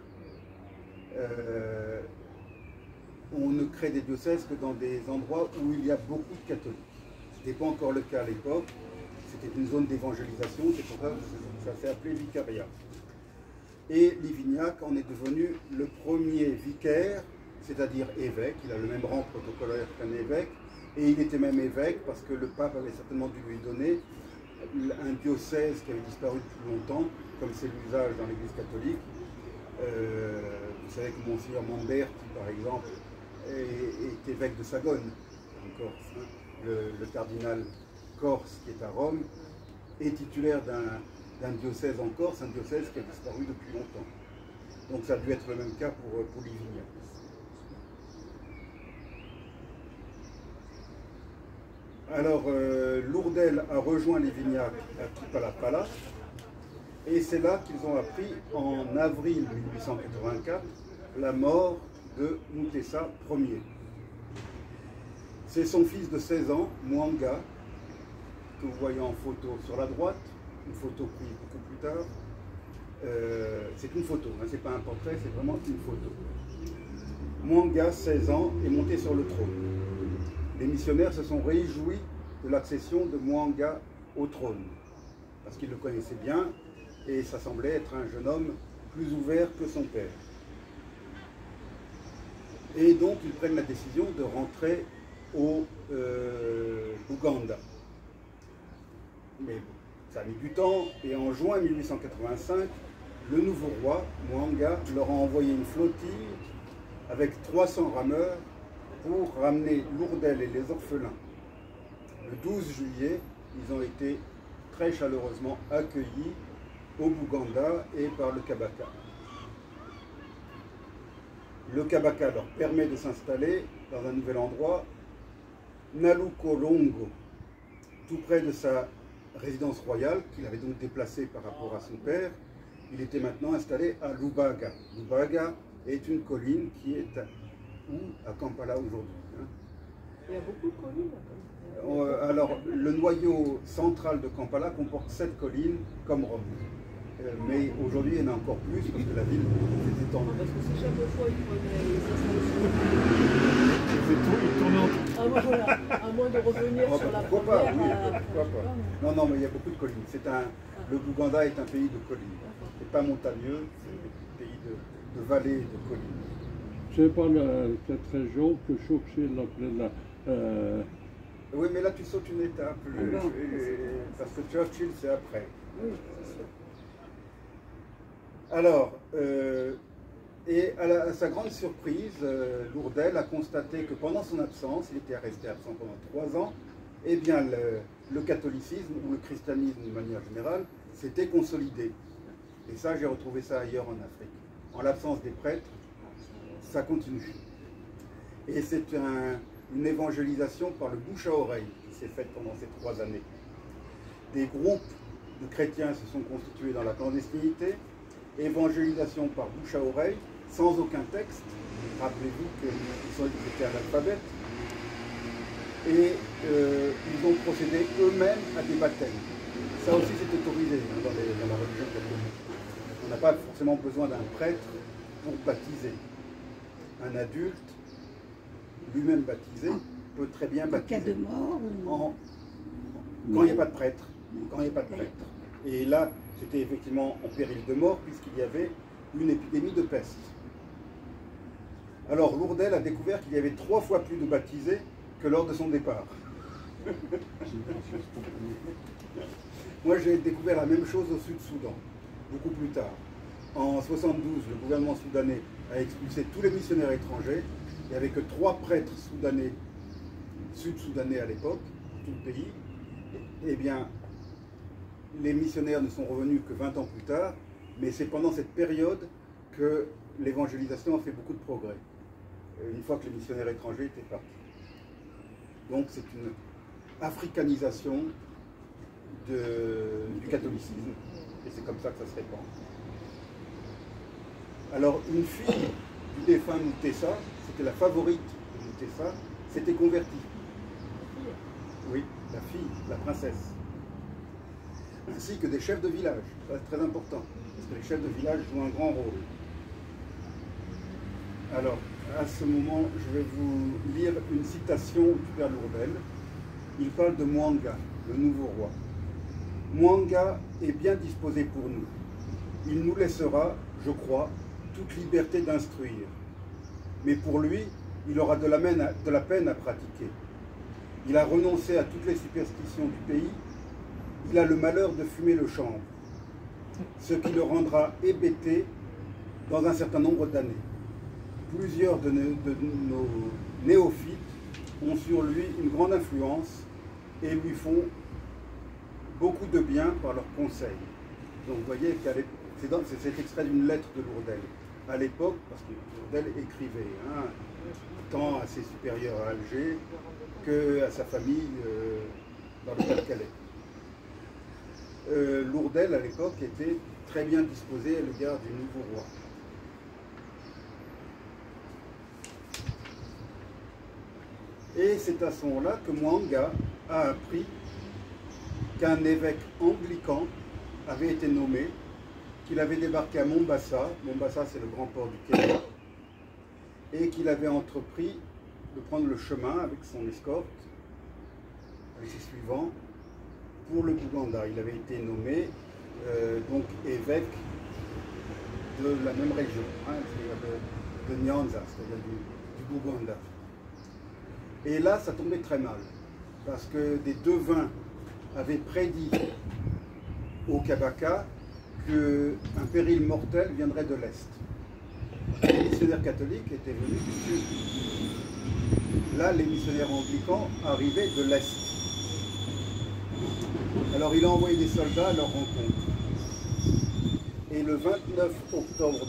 On ne crée des diocèses que dans des endroits où il y a beaucoup de catholiques. Ce n'était pas encore le cas à l'époque, c'était une zone d'évangélisation, c'est pour ça que ça s'est appelé vicariat. Et Livignac en est devenu le premier vicaire, c'est-à-dire évêque. Il a le même rang protocolaire qu'un évêque, et il était même évêque parce que le pape avait certainement dû lui donner un diocèse qui avait disparu depuis longtemps, comme c'est l'usage dans l'Église catholique, Vous savez que Monseigneur Mamberti, par exemple, est évêque de Sagone, en Corse. Hein. Le cardinal corse qui est à Rome est titulaire d'un diocèse en Corse, un diocèse qui a disparu depuis longtemps. Donc ça a dû être le même cas pour Livignac. Alors, Lourdel a rejoint Livignac à Kipalapala, et c'est là qu'ils ont appris, en avril 1884, la mort de Mutesa Ier. C'est son fils de 16 ans, Mwanga, que vous voyez en photo sur la droite, une photo prise beaucoup plus tard. C'est une photo, hein, c'est pas un portrait, c'est vraiment une photo. Mwanga, 16 ans, est monté sur le trône. Les missionnaires se sont réjouis de l'accession de Mwanga au trône, parce qu'ils le connaissaient bien, et ça semblait être un jeune homme plus ouvert que son père. Et donc ils prennent la décision de rentrer au Buganda. Mais ça a mis du temps, et en juin 1885, le nouveau roi, Mwanga, leur a envoyé une flottille avec 300 rameurs pour ramener Lourdel et les orphelins. Le 12 juillet, ils ont été très chaleureusement accueillis au Buganda et par le Kabaka. Le Kabaka leur permet de s'installer dans un nouvel endroit, Nalukolongo, tout près de sa résidence royale, qu'il avait donc déplacée par rapport à son père. Il était maintenant installé à Lubaga. Lubaga est une colline qui est à Kampala aujourd'hui. Hein. Il y a beaucoup de collines à Kampala. Alors, le noyau central de Kampala comporte 7 collines, comme Rome. Mais aujourd'hui, il y en a encore plus parce que la ville s'est étendue. Parce que si chaque fois ils prenaient les installations. C'est tout, il tourne en tout. Ah, bon, voilà, à moins de revenir Oh, sur la pourquoi pas, première. oui, pourquoi pas. Non, non, mais il y a beaucoup de collines. Le Buganda est un pays de collines. C'est pas montagneux, c'est un pays de vallées et de collines. C'est pas cette région que Churchill appelait Oui, mais là tu sautes une étape, parce que Churchill c'est après. Alors, et à sa grande surprise, Lourdel a constaté que pendant son absence, il était resté absent pendant 3 ans, eh bien le catholicisme ou le christianisme de manière générale s'était consolidé. Et ça, j'ai retrouvé ça ailleurs en Afrique. En l'absence des prêtres, ça continue. Et c'est une évangélisation par le bouche à oreille qui s'est faite pendant ces 3 années. Des groupes de chrétiens se sont constitués dans la clandestinité, évangélisation par bouche à oreille, sans aucun texte. Rappelez-vous qu'ils étaient analphabètes. Et ils ont procédé eux-mêmes à des baptêmes. Ça aussi c'est autorisé dans la religion catholique. On n'a pas forcément besoin d'un prêtre pour baptiser. Un adulte, lui-même baptisé, peut très bien baptiser. En cas de mort quand il n'y a pas de prêtre. Quand il n'y a pas de prêtre. Et là, c'était effectivement en péril de mort, puisqu'il y avait une épidémie de peste. Alors Lourdel a découvert qu'il y avait 3 fois plus de baptisés que lors de son départ. Moi, j'ai découvert la même chose au Sud-Soudan, beaucoup plus tard. En 1972, le gouvernement soudanais a expulsé tous les missionnaires étrangers. Il n'y avait que 3 prêtres soudanais, sud-soudanais à l'époque, tout le pays. Eh bien, les missionnaires ne sont revenus que 20 ans plus tard, mais c'est pendant cette période que l'évangélisation a fait beaucoup de progrès, une fois que les missionnaires étrangers étaient partis. Donc c'est une africanisation du catholicisme, et c'est comme ça que ça se répand. Alors une fille du défunt Mutesa, c'était la favorite de Mutesa, s'était convertie. Oui, la fille, la princesse. Ainsi que des chefs de village, ça c'est très important, parce que les chefs de village jouent un grand rôle. Alors, à ce moment, je vais vous lire une citation du Père Lourdel. Il parle de Mwanga, le nouveau roi. Mwanga est bien disposé pour nous. Il nous laissera, je crois, toute liberté d'instruire. Mais pour lui, il aura de la peine à pratiquer. Il a renoncé à toutes les superstitions du pays. Il a le malheur de fumer le chanvre, ce qui le rendra hébété dans un certain nombre d'années. Plusieurs de nos néophytes ont sur lui une grande influence et lui font beaucoup de bien par leurs conseils. Donc vous voyez que c'est extrait d'une lettre de Lourdel. À l'époque, parce que Lourdel écrivait, hein, tant à ses supérieurs à Alger qu'à sa famille dans le Pas-de-Calais. Lourdel, à l'époque, était très bien disposé à l'égard du nouveau roi. Et c'est à ce moment-là que Mwanga a appris qu'un évêque anglican avait été nommé, qu'il avait débarqué à Mombasa, Mombasa c'est le grand port du Kenya, et qu'il avait entrepris de prendre le chemin avec son escorte, avec ses suivants, pour le Bouganda. Il avait été nommé donc évêque de la même région, hein, de Nyanza, c'est-à-dire du Bouganda. Et là, ça tombait très mal, parce que des devins avaient prédit au Kabaka qu'un péril mortel viendrait de l'Est. Les missionnaires catholiques étaient venus du Sud. Là, les missionnaires anglicans arrivaient de l'Est. Alors il a envoyé des soldats à leur rencontre. Et le 29 octobre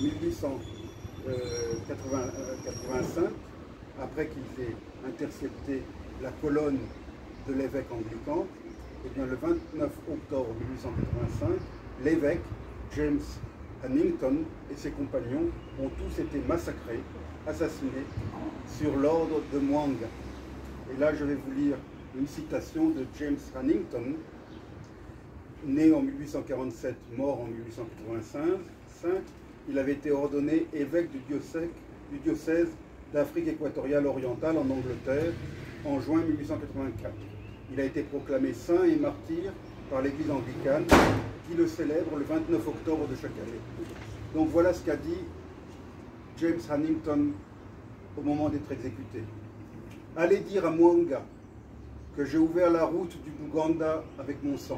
1885, après qu'ils aient intercepté la colonne de l'évêque anglican, et bien le 29 octobre 1885, l'évêque James Hannington et ses compagnons ont tous été massacrés, assassinés, sur l'ordre de Mwanga. Et là, je vais vous lire une citation de James Hannington, né en 1847, mort en 1885. Il avait été ordonné évêque du diocèse d'Afrique équatoriale orientale en Angleterre en juin 1884. Il a été proclamé saint et martyr par l'église anglicane qui le célèbre le 29 octobre de chaque année. Donc voilà ce qu'a dit James Hannington au moment d'être exécuté. Allez dire à Mwanga que j'ai ouvert la route du Bouganda avec mon sang.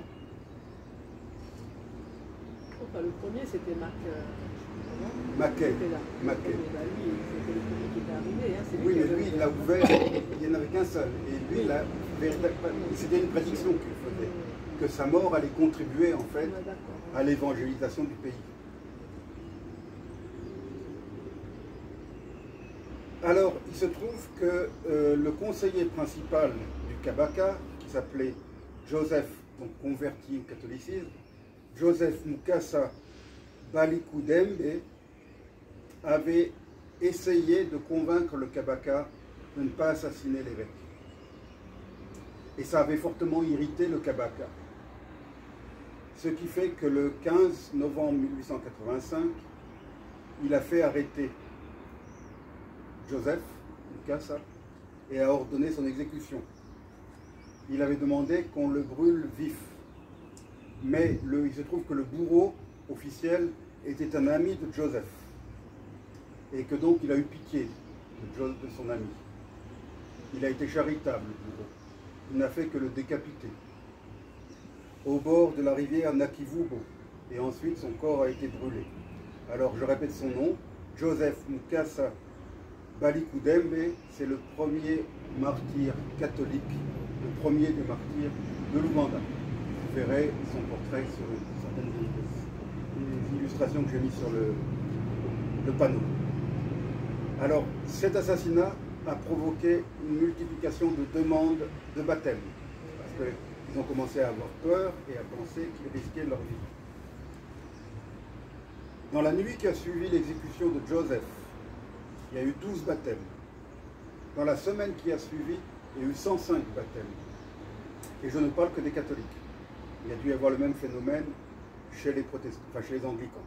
Enfin, le premier c'était Mackay. Mackay. Lui, c'était le premier qui était arrivé. Hein. Oui, mais lui, il l'a ouvert, il n'y en avait qu'un seul. Et lui, c'était une prédiction qu'il faisait, que sa mort allait contribuer en fait à l'évangélisation du pays. Alors, il se trouve que le conseiller principal du Kabaka, qui s'appelait Joseph, donc converti au catholicisme, Joseph Mukasa Balikoudembe, avait essayé de convaincre le Kabaka de ne pas assassiner l'évêque. Et ça avait fortement irrité le Kabaka. Ce qui fait que le 15 novembre 1885, il a fait arrêter Joseph Mukasa et a ordonné son exécution. Il avait demandé qu'on le brûle vif. Mais il se trouve que le bourreau officiel était un ami de Joseph. Et que donc il a eu pitié de son ami. Il a été charitable, le bourreau. Il n'a fait que le décapiter au bord de la rivière Nakivubo. Et ensuite son corps a été brûlé. Alors je répète son nom, Joseph Mukasa Balikoudembe, c'est le premier martyr catholique, le premier des martyrs de l'Ouganda. Vous verrez son portrait sur certaines des illustrations que j'ai mises sur le panneau. Alors, cet assassinat a provoqué une multiplication de demandes de baptême, parce qu'ils ont commencé à avoir peur et à penser qu'ils risquaient leur vie. Dans la nuit qui a suivi l'exécution de Joseph, il y a eu 12 baptêmes. Dans la semaine qui a suivi, il y a eu 105 baptêmes. Et je ne parle que des catholiques. Il y a dû y avoir le même phénomène chez les protestants, enfin chez les anglicans.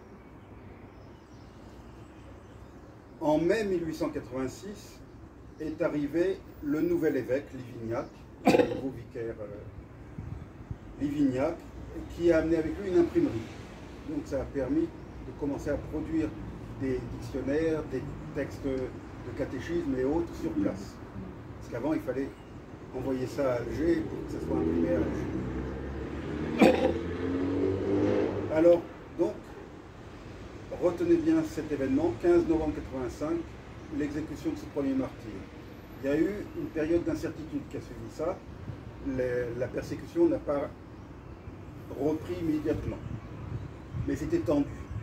En mai 1886 est arrivé le nouvel évêque, Livignac, le nouveau vicaire Livignac, qui a amené avec lui une imprimerie. Donc ça a permis de commencer à produire des dictionnaires, des textes de catéchisme et autres sur place. Parce qu'avant, il fallait envoyer ça à Alger pour que ça soit imprimé à Alger. Alors, donc, retenez bien cet événement, 15 novembre 85, l'exécution de ce premier martyr. Il y a eu une période d'incertitude qui a suivi ça. La persécution n'a pas repris immédiatement, mais c'était tendu.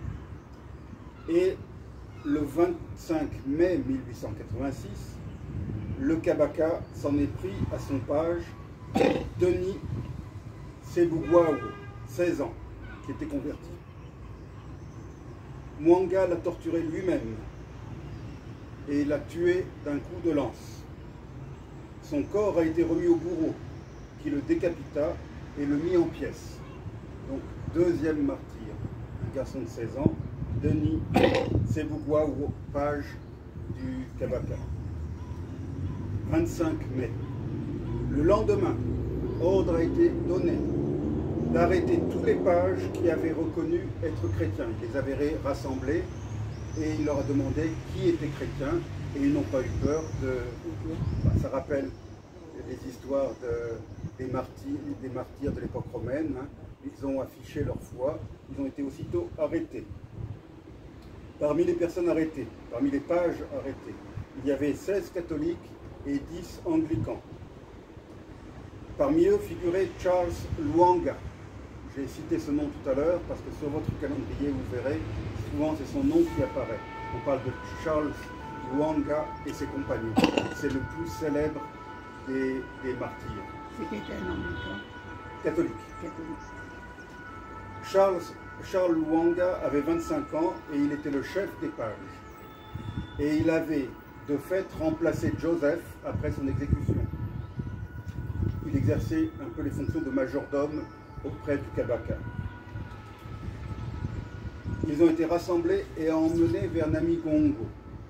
Et le 25 mai 1886, le Kabaka s'en est pris à son page Denis Sebugwawo, 16 ans, qui était converti. Mwanga l'a torturé lui-même et l'a tué d'un coup de lance. Son corps a été remis au bourreau, qui le décapita et le mit en pièces. Donc, deuxième martyr, un garçon de 16 ans, Denis Sebugwawo, page du Kabaka. 25 mai. Le lendemain, ordre a été donné d'arrêter tous les pages qui avaient reconnu être chrétiens. Il les avait rassemblés et il leur a demandé qui était chrétien et ils n'ont pas eu peur de... ça rappelle les histoires des martyrs de l'époque romaine. Hein. Ils ont affiché leur foi, ils ont été aussitôt arrêtés. Parmi les personnes arrêtées, parmi les pages arrêtées, il y avait 16 catholiques et 10 anglicans. Parmi eux figurait Charles Luanga. J'ai cité ce nom tout à l'heure parce que sur votre calendrier, vous verrez, souvent c'est son nom qui apparaît. On parle de Charles Luanga et ses compagnons. C'est le plus célèbre des martyrs. C'était un anglican. Catholique. Catholique. Charles Luanga avait 25 ans et il était le chef des pages. Et il avait de fait remplacé Joseph après son exécution. Il exerçait un peu les fonctions de majordome auprès du Kabaka. Ils ont été rassemblés et emmenés vers Namugongo.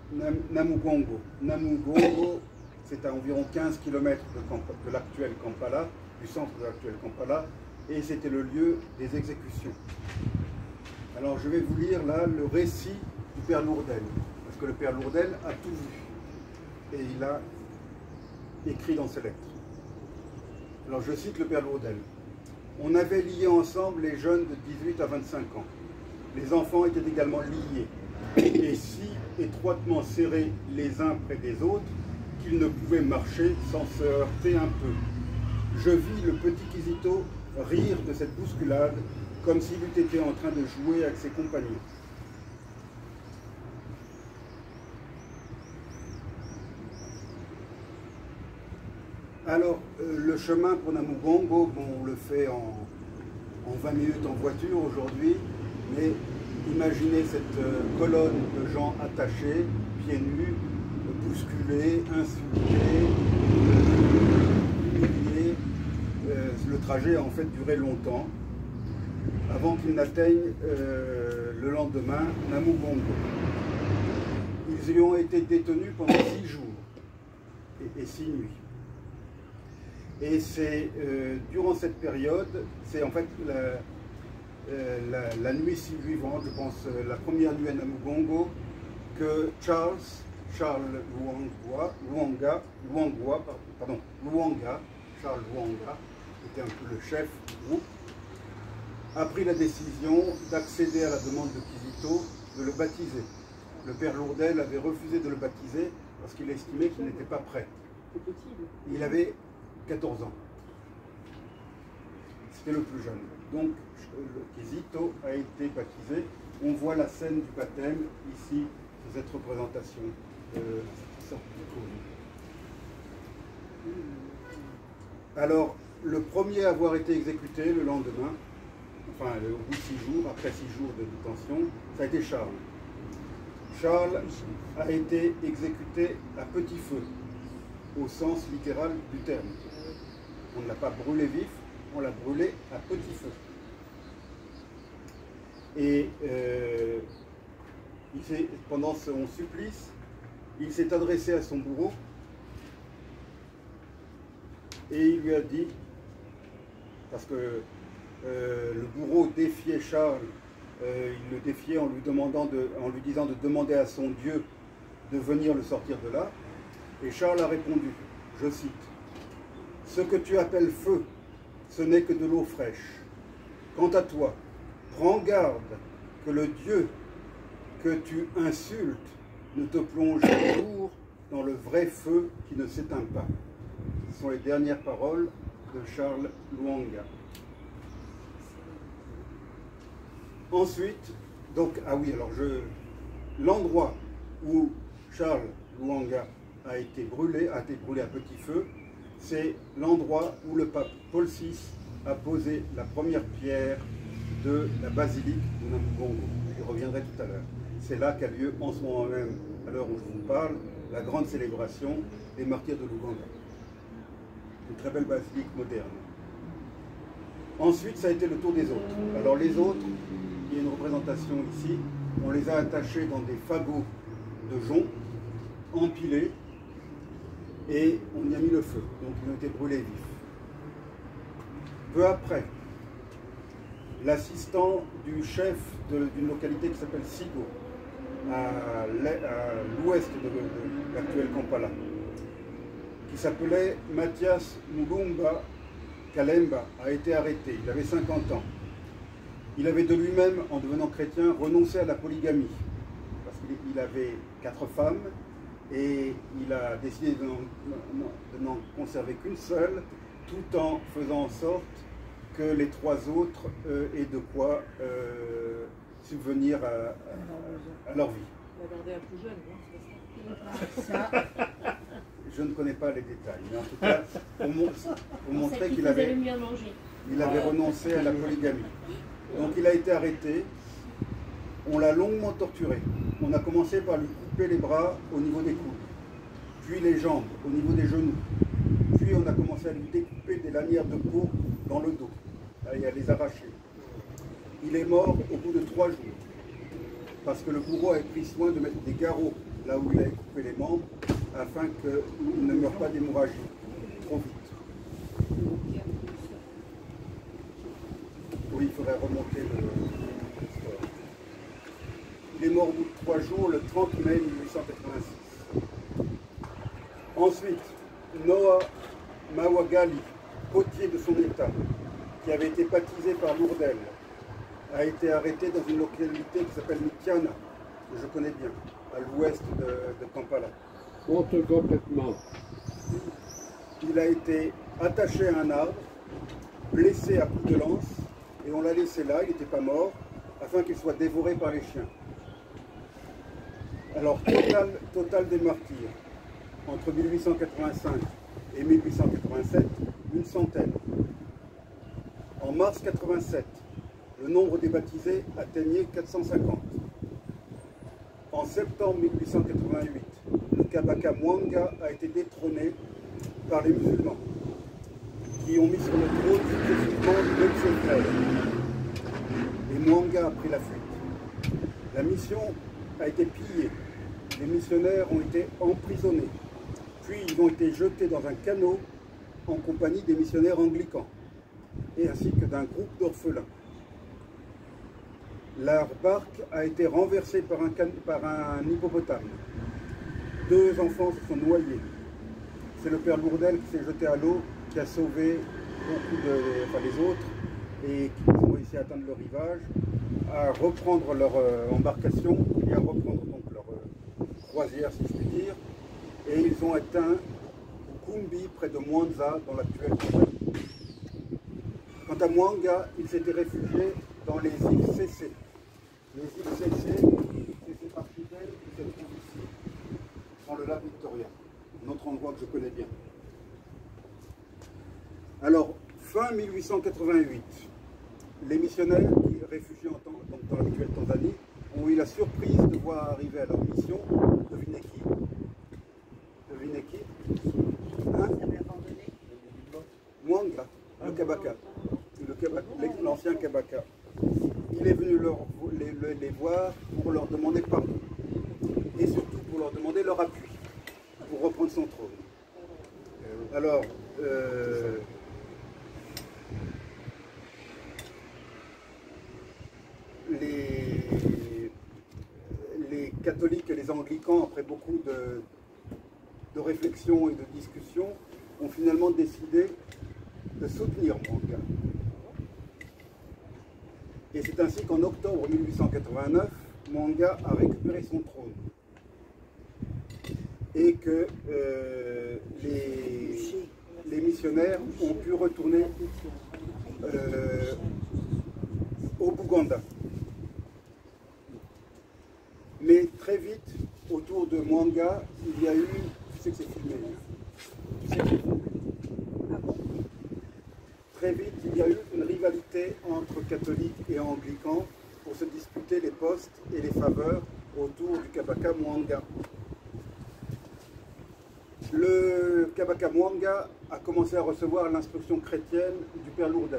Namugongo, c'est à environ 15 km de l'actuel Kampala, du centre de l'actuel Kampala, et c'était le lieu des exécutions. Alors je vais vous lire là le récit du Père Lourdel, parce que le Père Lourdel a tout vu, et il a écrit dans ses lettres. Alors je cite le Père Lourdel. On avait lié ensemble les jeunes de 18 à 25 ans. Les enfants étaient également liés, et si étroitement serrés les uns près des autres, qu'ils ne pouvaient marcher sans se heurter un peu. Je vis le petit Kizito rire de cette bousculade, comme s'il eût été en train de jouer avec ses compagnons. Alors, le chemin pour Namugongo, bon, on le fait en 20 minutes en voiture aujourd'hui, mais imaginez cette colonne de gens attachés, pieds nus, bousculés, insultés, humiliés. Le trajet a en fait duré longtemps, avant qu'ils n'atteignent le lendemain Namugongo. Ils y ont été détenus pendant 6 jours et 6 nuits. Et c'est durant cette période, c'est en fait la nuit suivante, je pense la première nuit à Namugongo, que Charles Luanga, Charles Luanga, était un peu le chef du groupe, a pris la décision d'accéder à la demande de Kizito de le baptiser. Le Père Lourdel avait refusé de le baptiser parce qu'il estimait qu'il n'était pas prêt. Il avait 14 ans. C'était le plus jeune. Donc, Kizito a été baptisé. On voit la scène du baptême ici, sur cette représentation de cette sorte d'icône. Alors, le premier à avoir été exécuté le lendemain, enfin au bout de 6 jours, après 6 jours de détention, ça a été Charles. Charles a été exécuté à petit feu, au sens littéral du terme. On ne l'a pas brûlé vif, on l'a brûlé à petit feu. Et pendant son supplice, il s'est adressé à son bourreau et il lui a dit, parce que le bourreau défiait Charles, il le défiait en lui disant de demander à son Dieu de venir le sortir de là. Et Charles a répondu, je cite, « Ce que tu appelles feu, ce n'est que de l'eau fraîche. Quant à toi, prends garde que le Dieu que tu insultes ne te plonge toujours dans le vrai feu qui ne s'éteint pas. Ce sont les dernières paroles de Charles Lwanga. Ensuite, donc, ah oui, alors l'endroit où Charles Lwanga a été brûlé à petit feu, c'est l'endroit où le pape Paul VI a posé la première pierre de la basilique de Namugongo. J'y reviendrai tout à l'heure. C'est là qu'a lieu en ce moment même, à l'heure où je vous parle, la grande célébration des martyrs de l'Ouganda. Une très belle basilique moderne. Ensuite, ça a été le tour des autres. Alors les autres, il y a une représentation ici, on les a attachés dans des fagots de jonc, empilés, et on y a mis le feu. Donc ils ont été brûlés vifs. Peu après, l'assistant du chef d'une localité qui s'appelle Sigo, à l'ouest de l'actuel Kampala, qui s'appelait Mathias Mulumba Kalemba, a été arrêté. Il avait 50 ans. Il avait de lui-même, en devenant chrétien, renoncé à la polygamie, parce qu'il avait 4 femmes, et il a décidé de n'en conserver qu'une seule, tout en faisant en sorte que les 3 autres aient de quoi subvenir à leur vie. Il a gardé un plus jeune, non? C'est ça. Je ne connais pas les détails, mais en tout cas, pour montrer qu'il avait renoncé à la polygamie. Donc il a été arrêté, on l'a longuement torturé. On a commencé par lui couper les bras au niveau des coudes, puis les jambes au niveau des genoux, puis on a commencé à lui découper des lanières de peau dans le dos et à les arracher. Il est mort au bout de 3 jours, parce que le bourreau avait pris soin de mettre des garrots là où il avait coupé les membres, afin qu'il ne meure pas d'hémorragie trop vite. Oui, il faudrait remonter l'histoire. Il est mort au bout de 3 jours, le 30 mai 1886. Ensuite, Noah Mawagali, potier de son état, qui avait été baptisé par Lourdel, a été arrêté dans une localité qui s'appelle Mikiana, que je connais bien, à l'ouest de Kampala. Monte complètement. Il a été attaché à un arbre, blessé à coups de lance, et on l'a laissé là, il n'était pas mort, afin qu'il soit dévoré par les chiens. Alors, total des martyrs, entre 1885 et 1887, une centaine. En mars 87, le nombre des baptisés atteignait 450. En septembre 1888, le Kabaka Mwanga a été détrôné par les musulmans, qui ont mis sur le trône successivement 2 de ses frères. Et Mwanga a pris la fuite. La mission a été pillée. Les missionnaires ont été emprisonnés. Puis ils ont été jetés dans un canot en compagnie des missionnaires anglicans, et ainsi que d'un groupe d'orphelins. Leur barque a été renversée par un hippopotame. 2 enfants se sont noyés. C'est le père Lourdel qui s'est jeté à l'eau, qui a sauvé les autres, et qui ont réussi à atteindre le rivage, à reprendre leur embarcation et à reprendre donc leur croisière, si je puis dire. Et ils ont atteint Kumbi, près de Mwanza, dans l'actuelle Tanzanie. Quant à Mwanga, il s'était réfugié dans les îles Cécé. Les îles Cécé, c'est cette archipel qui se trouve ici, dans le lac Victoria, un autre endroit que je connais bien. Alors, fin 1888, les missionnaires qui réfugiés dans l'actuelle Tanzanie ont eu la surprise de voir arriver à leur mission, devinez qui? Devinez qui? Hein? Mwanga, le Kabaka, l'ancien Kabaka. Il est venu les voir pour leur demander pardon, et surtout pour leur demander leur appui, pour reprendre son trône. Alors, les catholiques et les anglicans, après beaucoup de réflexion et de discussion, ont finalement décidé de soutenir Mwanga. Et c'est ainsi qu'en octobre 1889, Mwanga a récupéré son trône et que les missionnaires ont pu retourner au Bouganda. Mais très vite, autour de Mwanga, il y a eu... Tu sais que c'est filmé. Tu sais que c'est filmé. Très vite, il y a eu une rivalité entre catholiques et anglicans pour se disputer les postes et les faveurs autour du Kabaka Mwanga. Le Kabaka Mwanga a commencé à recevoir l'instruction chrétienne du Père Lourdel.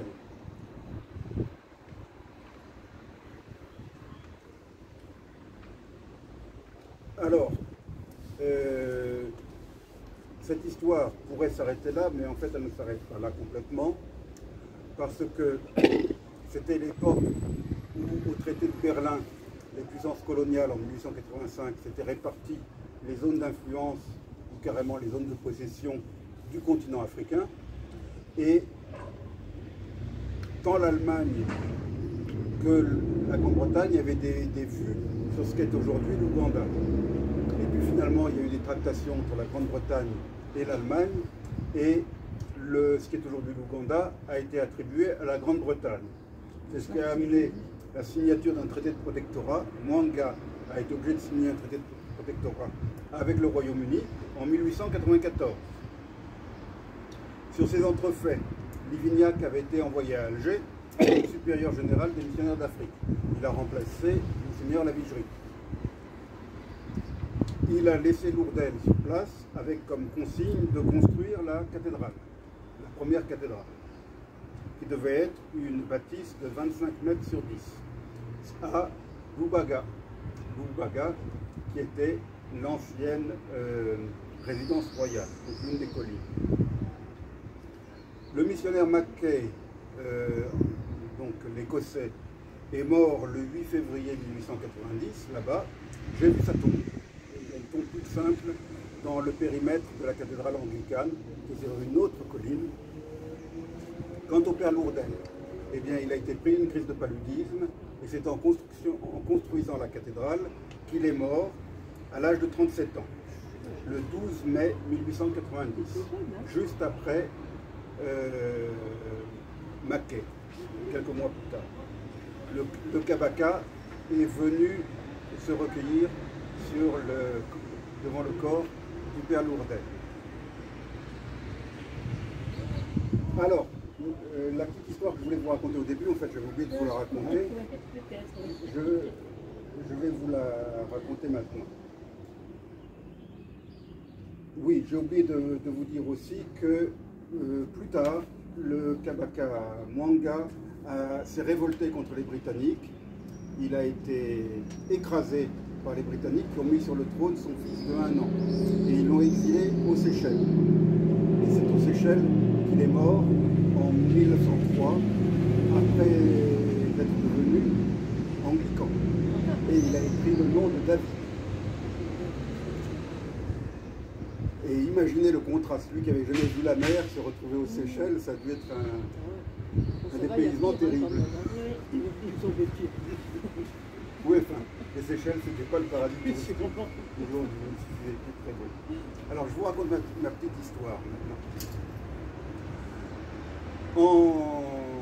Alors, cette histoire pourrait s'arrêter là, mais en fait elle ne s'arrête pas là complètement, parce que c'était l'époque où, au traité de Berlin, les puissances coloniales en 1885 s'étaient réparties les zones d'influence, ou carrément les zones de possession du continent africain, et tant l'Allemagne que la Grande-Bretagne avaient des vues sur ce qu'est aujourd'hui l'Ouganda. Et puis finalement, il y a eu des tractations entre la Grande-Bretagne et l'Allemagne, et ce qui est aujourd'hui l'Ouganda a été attribué à la Grande-Bretagne. C'est ce qui a amené la signature d'un traité de protectorat. Mwanga a été obligé de signer un traité de protectorat avec le Royaume-Uni en 1894. Sur ces entrefaits, Livignac avait été envoyé à Alger comme supérieur général des missionnaires d'Afrique. Il a remplacé Monseigneur Lavigerie. Il a laissé Lourdel sur place avec comme consigne de construire la cathédrale, la première cathédrale, qui devait être une bâtisse de 25 mètres sur 10, à Loubaga. Loubaga, qui était l'ancienne résidence royale, donc l'une des collines. Le missionnaire Mackay, donc l'Écossais, est mort le 8 février 1890, là-bas. J'ai vu sa tombe. Une tombe toute simple dans le périmètre de la cathédrale anglicane, qui est sur une autre colline. Quant au père Lourdel, eh bien, il a été pris d'une crise de paludisme, et c'est en construisant la cathédrale qu'il est mort à l'âge de 37 ans, le 12 mai 1890, juste après Mackay, quelques mois plus tard. Le Kabaka est venu se recueillir devant le corps du père Lourdel. Alors, la petite histoire que je voulais vous raconter au début, en fait, j'avais oublié de vous la raconter. Je vais vous la raconter maintenant. Oui, j'ai oublié de vous dire aussi que plus tard, le Kabaka Mwanga s'est révolté contre les Britanniques. Il a été écrasé par les Britanniques qui ont mis sur le trône son fils de 1 an. Et ils l'ont exilé aux Seychelles. Et c'est aux Seychelles qu'il est mort en 1903, après être devenu anglican. Et il a pris le nom de David. Et imaginez le contraste, lui qui n'avait jamais vu la mer, se retrouver aux Seychelles, ça a dû être un dépaysement terrible. Oui, enfin, les Seychelles, c'était pas le paradis touristique. Aujourd'hui, c'était très beau. Alors, je vous raconte ma petite histoire maintenant. En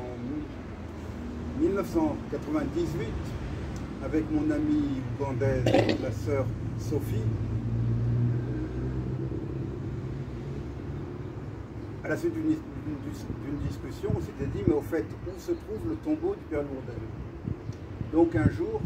1998, avec mon amie ougandaise, la sœur Sophie, à la suite d'une discussion, on s'était dit, mais au fait, où se trouve le tombeau du père Lourdel? Donc un jour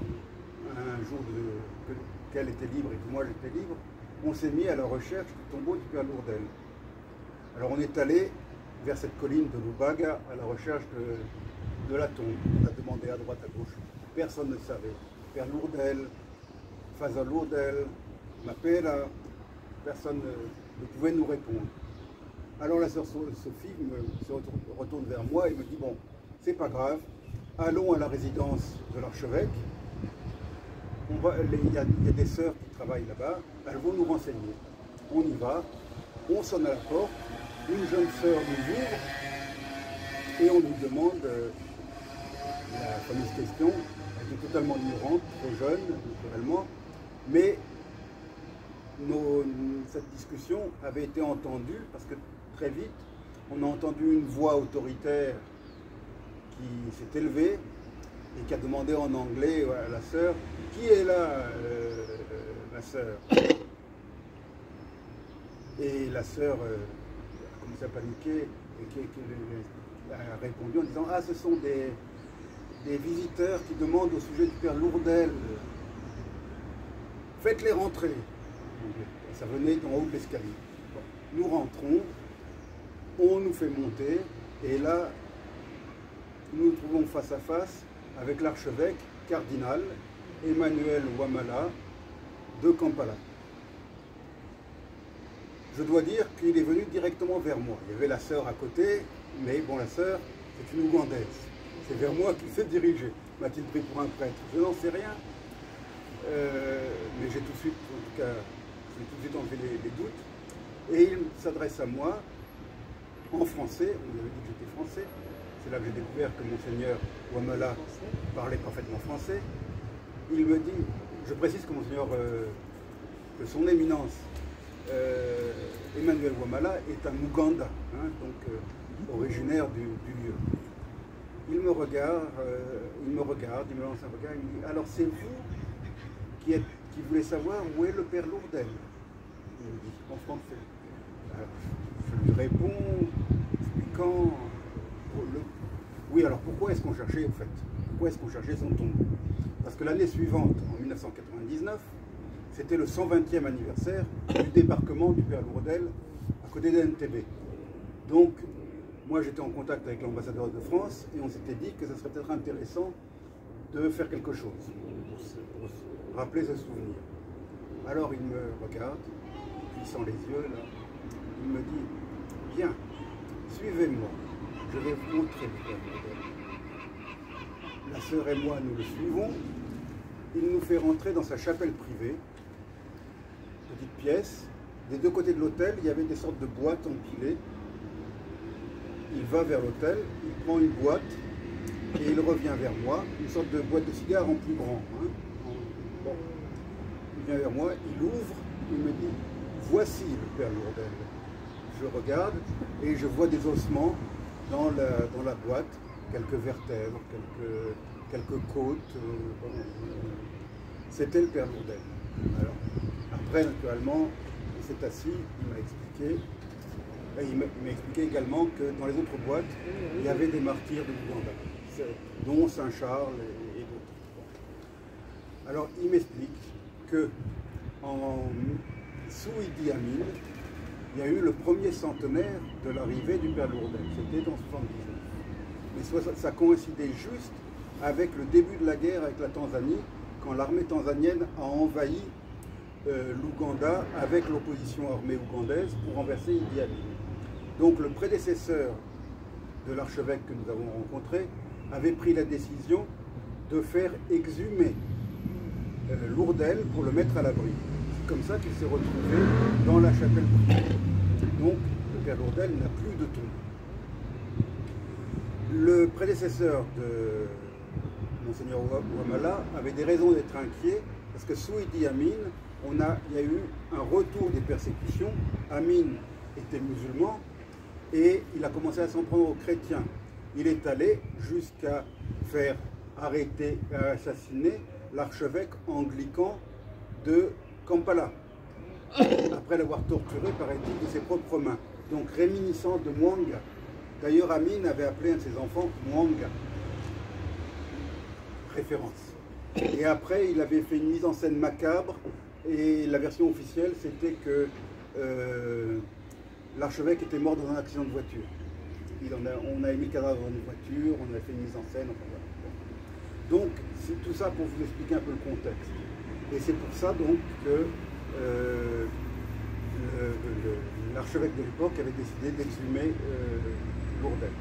qu'elle était libre et que moi j'étais libre, on s'est mis à la recherche du tombeau du père Lourdel. Alors on est allé vers cette colline de Loubaga à la recherche de la tombe. On a demandé à droite, à gauche. Personne ne savait. Père Lourdel, Faza Lourdel, Mapera, personne ne pouvait nous répondre. Alors la sœur Sophie se retourne vers moi et me dit, bon, c'est pas grave, allons à la résidence de l'archevêque. Il y a des sœurs qui travaillent là-bas, elles vont nous renseigner. On y va, on sonne à la porte, une jeune sœur nous ouvre et on nous demande la fameuse question, était totalement ignorante, trop jeune, naturellement, mais cette discussion avait été entendue parce que très vite, on a entendu une voix autoritaire qui s'est élevée et qui a demandé en anglais à la sœur, qui est là, ma sœur? Et la sœur a commencé à paniquer et qui a répondu en disant, ah, ce sont des visiteurs qui demandent au sujet du père Lourdel, faites-les rentrer. Ça venait d'en haut de l'escalier. Bon, nous rentrons, on nous fait monter, et là, nous nous trouvons face à face avec l'archevêque cardinal Emmanuel Ouamala de Kampala. Je dois dire qu'il est venu directement vers moi. Il y avait la sœur à côté, mais bon, la sœur, c'est une Ougandaise. C'est vers moi qu'il s'est dirigé. M'a-t-il pris pour un prêtre? Je n'en sais rien. Mais j'ai tout de suite, en tout cas, j'ai tout de suite enlevé les doutes. Et il s'adresse à moi en français. On lui avait dit que j'étais français. C'est là que j'ai découvert que Monseigneur Ouamala parlait parfaitement français. Il me dit, je précise que Monseigneur, que son éminence, Emmanuel Ouamala est un Ouganda, hein, donc originaire du lieu. Il me regarde, il me lance un regard, il me dit, alors c'est vous qui voulez savoir où est le père Lourdel? Il me dit, en français. Alors, je lui réponds, expliquant, oui, alors pourquoi est-ce qu'on cherchait, au fait, pourquoi est-ce qu'on cherchait son tombeau? Parce que l'année suivante, en 1999, c'était le 120e anniversaire du débarquement du père Lourdel à côté d'Entebbe. Donc, moi j'étais en contact avec l'ambassadeur de France et on s'était dit que ça serait peut-être intéressant de faire quelque chose pour rappeler ce souvenir. Alors il me regarde, plissant les yeux, là, il me dit, viens, suivez-moi, je vais vous montrer le père Lourdel. La sœur et moi, nous le suivons. Il nous fait rentrer dans sa chapelle privée, petite pièce. Des deux côtés de l'autel, il y avait des sortes de boîtes empilées. Il va vers l'autel, il prend une boîte et il revient vers moi, une sorte de boîte de cigares en plus grand. Hein. Bon. Il vient vers moi, il ouvre, il me dit, voici le père Lourdel. Je regarde et je vois des ossements dans la boîte. Quelques vertèbres, quelques côtes. C'était le père Lourdel. Alors, après, naturellement, il s'est assis, il m'a expliqué. Et il m'a expliqué également que dans les autres boîtes, il y avait des martyrs de l'Ouganda, dont Saint-Charles et d'autres. Alors, il m'explique que sous Idi Amin, il y a eu le premier centenaire de l'arrivée du père Lourdel. C'était en 1979. Mais ça coïncidait juste avec le début de la guerre avec la Tanzanie, quand l'armée tanzanienne a envahi l'Ouganda avec l'opposition armée ougandaise pour renverser Idi Amin. Donc le prédécesseur de l'archevêque que nous avons rencontré avait pris la décision de faire exhumer Lourdel pour le mettre à l'abri. C'est comme ça qu'il s'est retrouvé dans la chapelle privée. Donc le père Lourdel n'a plus de tombe. Le prédécesseur de Monseigneur Ouamala avait des raisons d'être inquiet parce que sous Idi Amin, il y a eu un retour des persécutions. Amin était musulman et il a commencé à s'en prendre aux chrétiens. Il est allé jusqu'à faire arrêter et assassiner l'archevêque anglican de Kampala, après l'avoir torturé, paraît-il, de ses propres mains. Donc réminiscent de Mwanga. D'ailleurs, Amin avait appelé un de ses enfants Mwanga. Référence. Et après, il avait fait une mise en scène macabre, et la version officielle, c'était que l'archevêque était mort dans un accident de voiture. On a mis le cadavre dans une voiture, on a fait une mise en scène, enfin voilà. Donc, c'est tout ça pour vous expliquer un peu le contexte. Et c'est pour ça donc que l'archevêque de l'époque avait décidé d'exhumer Lourdel.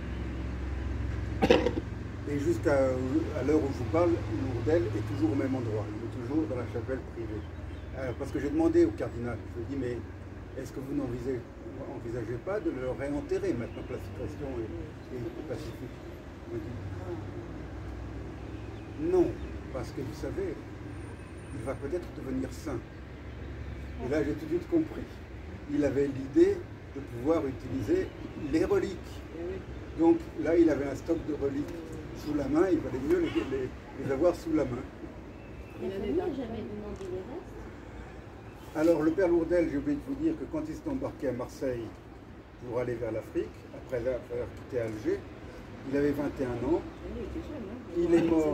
Et jusqu'à l'heure où je vous parle, Lourdel est toujours au même endroit, il est toujours dans la chapelle privée. Parce que j'ai demandé au cardinal, je lui ai dit, mais est-ce que vous n'envisagez pas de le réenterrer maintenant que la situation est pacifique? Il m'a dit, non, parce que vous savez, il va peut-être devenir saint. Et là, j'ai tout de suite compris. Il avait l'idée de pouvoir utiliser les reliques. Donc là, il avait un stock de reliques sous la main, il valait mieux les avoir sous la main. La famille n'a jamais demandé les restes. Alors, le père Lourdel, j'ai oublié de vous dire que quand il s'est embarqué à Marseille pour aller vers l'Afrique, après avoir quitté Alger, il avait 21 ans. Il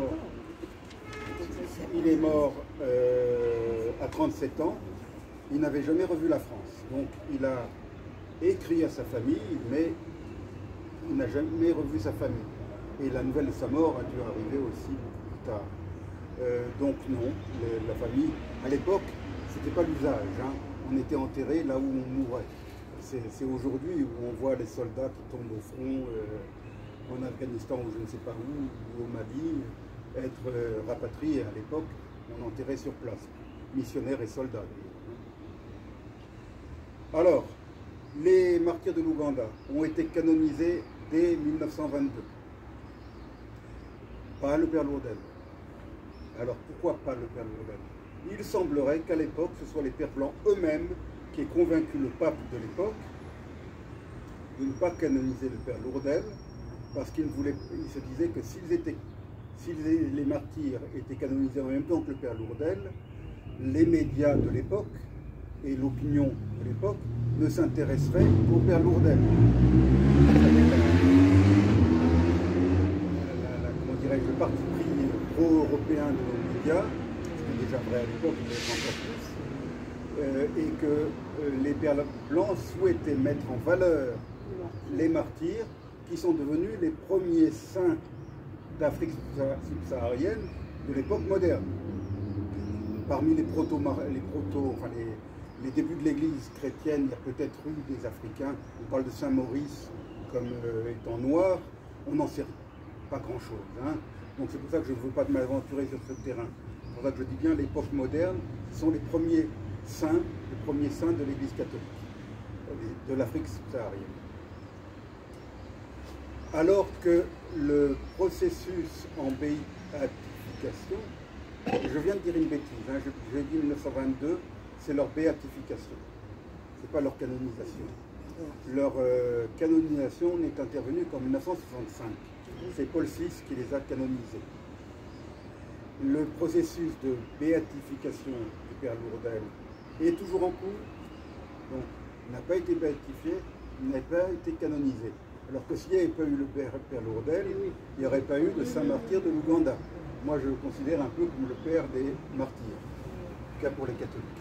est mort à 37 ans. Il n'avait jamais revu la France. Donc, il a écrit à sa famille, mais il n'a jamais revu sa famille. Et la nouvelle de sa mort a dû arriver aussi plus tard. Donc non, la famille, à l'époque, c'était pas l'usage. Hein. On était enterré là où on mourait. C'est aujourd'hui où on voit les soldats qui tombent au front en Afghanistan ou je ne sais pas où, ou au Mali, être rapatriés. À l'époque, on enterrait sur place, missionnaires et soldats. Alors, les martyrs de l'Ouganda ont été canonisés dès 1922. Pas le père Lourdel. Alors pourquoi pas le père Lourdel? Il semblerait qu'à l'époque, ce soit les pères blancs eux-mêmes qui aient convaincu le pape de l'époque de ne pas canoniser le père Lourdel, parce qu'il se disait que si les martyrs étaient canonisés en même temps que le père Lourdel, les médias de l'époque et l'opinion de l'époque ne s'intéresseraient qu'au père Lourdel. Comment dirais-je, le parti pris pro-européen de nos médias, c'était déjà vrai à l'époque, mais encore plus, et que les pères blancs souhaitaient mettre en valeur les martyrs qui sont devenus les premiers saints d'Afrique subsaharienne de l'époque moderne. Parmi les débuts de l'église chrétienne, il y a peut-être eu des Africains. On parle de Saint Maurice comme étant noir, on n'en sait pas grand-chose. Hein. Donc c'est pour ça que je ne veux pas m'aventurer sur ce terrain. C'est pour ça que je dis bien l'époque moderne sont les premiers saints de l'église catholique, de l'Afrique subsaharienne. Alors que le processus en béatification, je viens de dire une bêtise, hein, j'ai dit 1922, c'est leur béatification, ce n'est pas leur canonisation. Leur canonisation n'est intervenue qu'en 1965. C'est Paul VI qui les a canonisés. Le processus de béatification du père Lourdel est toujours en cours, donc il n'a pas été béatifié, il n'a pas été canonisé. Alors que s'il n'y avait pas eu le père Lourdel, il n'y aurait pas eu de Saint-Martyr de l'Ouganda. Moi, je le considère un peu comme le père des martyrs, en tout cas pour les catholiques.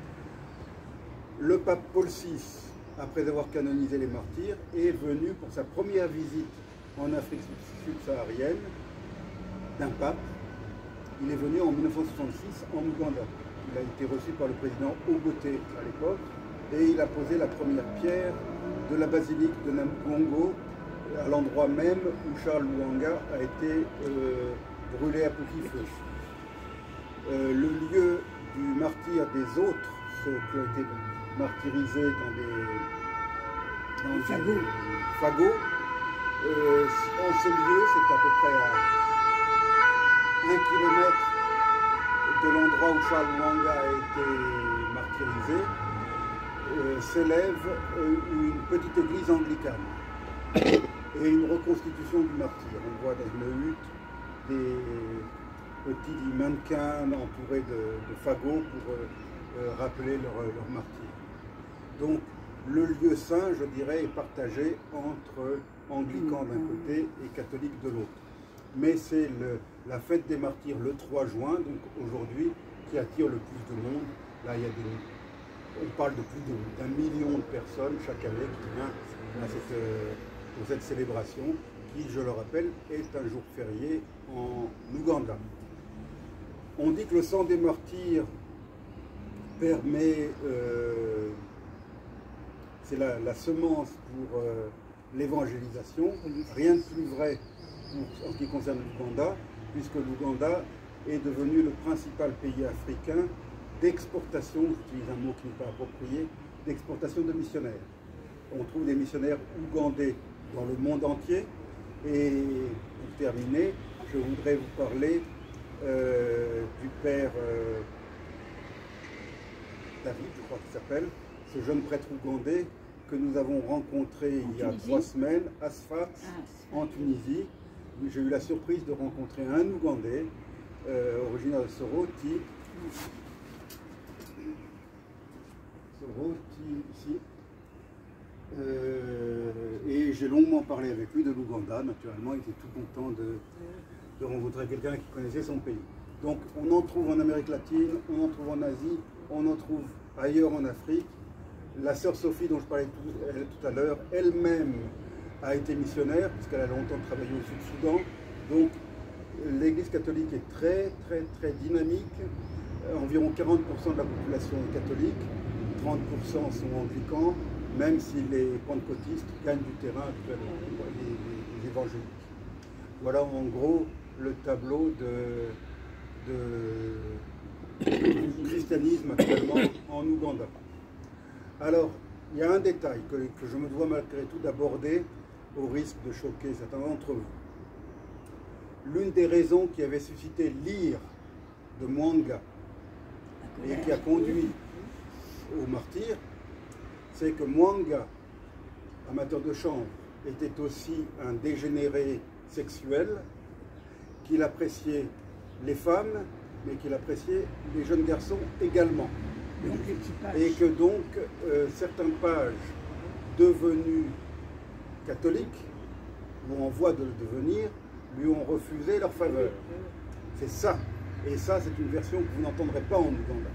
Le pape Paul VI, après avoir canonisé les martyrs, est venu pour sa première visite en Afrique subsaharienne d'un pape. Il est venu en 1966 en Ouganda. Il a été reçu par le président Obote à l'époque et il a posé la première pierre de la basilique de Namugongo à l'endroit même où Charles Lwanga a été brûlé à petit feu. Le lieu du martyre des autres, ceux qui ont été martyrisés dans des fagots, en ce lieu, c'est à peu près à 1 kilomètre de l'endroit où Charles Lwanga a été martyrisé, s'élève une petite église anglicane et une reconstitution du martyr. On voit dans une hutte des petits mannequins entourés de fagots pour rappeler leur martyr. Donc le lieu saint, je dirais, est partagé entre anglicans d'un côté et catholiques de l'autre. Mais c'est la fête des martyrs le 3 juin, donc aujourd'hui, qui attire le plus de monde. Là, il y a on parle de plus d'1 million de personnes chaque année qui viennent à cette célébration, qui, je le rappelle, est un jour férié en Ouganda. On dit que le sang des martyrs permet, c'est la semence pour l'évangélisation. Rien de plus vrai en ce qui concerne l'Ouganda, puisque l'Ouganda est devenu le principal pays africain d'exportation, j'utilise un mot qui n'est pas approprié, d'exportation de missionnaires. On trouve des missionnaires ougandais dans le monde entier. Et pour terminer, je voudrais vous parler du père David, je crois qu'il s'appelle, ce jeune prêtre ougandais que nous avons rencontré il y a 3 semaines à Sfax, en Tunisie. J'ai eu la surprise de rencontrer un Ougandais, originaire de Soroti. Ici. Et j'ai longuement parlé avec lui de l'Ouganda, naturellement. Il était tout content de rencontrer quelqu'un qui connaissait son pays. Donc on en trouve en Amérique latine, on en trouve en Asie, on en trouve ailleurs en Afrique. La sœur Sophie, dont je parlais tout à l'heure, elle-même a été missionnaire, puisqu'elle a longtemps travaillé au Sud-Soudan. Donc l'Église catholique est très dynamique. Environ 40% de la population est catholique, 30% sont anglicans, même si les pentecôtistes gagnent du terrain actuellement, les évangéliques. Voilà en gros le tableau du christianisme actuellement en Ouganda. Alors, il y a un détail que je me dois malgré tout d'aborder au risque de choquer certains d'entre vous. L'une des raisons qui avait suscité l'ire de Mwanga et qui a conduit au martyr, c'est que Mwanga, amateur de chanvre, était aussi un dégénéré sexuel, qu'il appréciait les femmes, mais qu'il appréciait les jeunes garçons également. Et que donc certains pages devenus catholiques, ou en voie de le devenir, lui ont refusé leur faveur. C'est ça. Et ça, c'est une version que vous n'entendrez pas en Ouganda.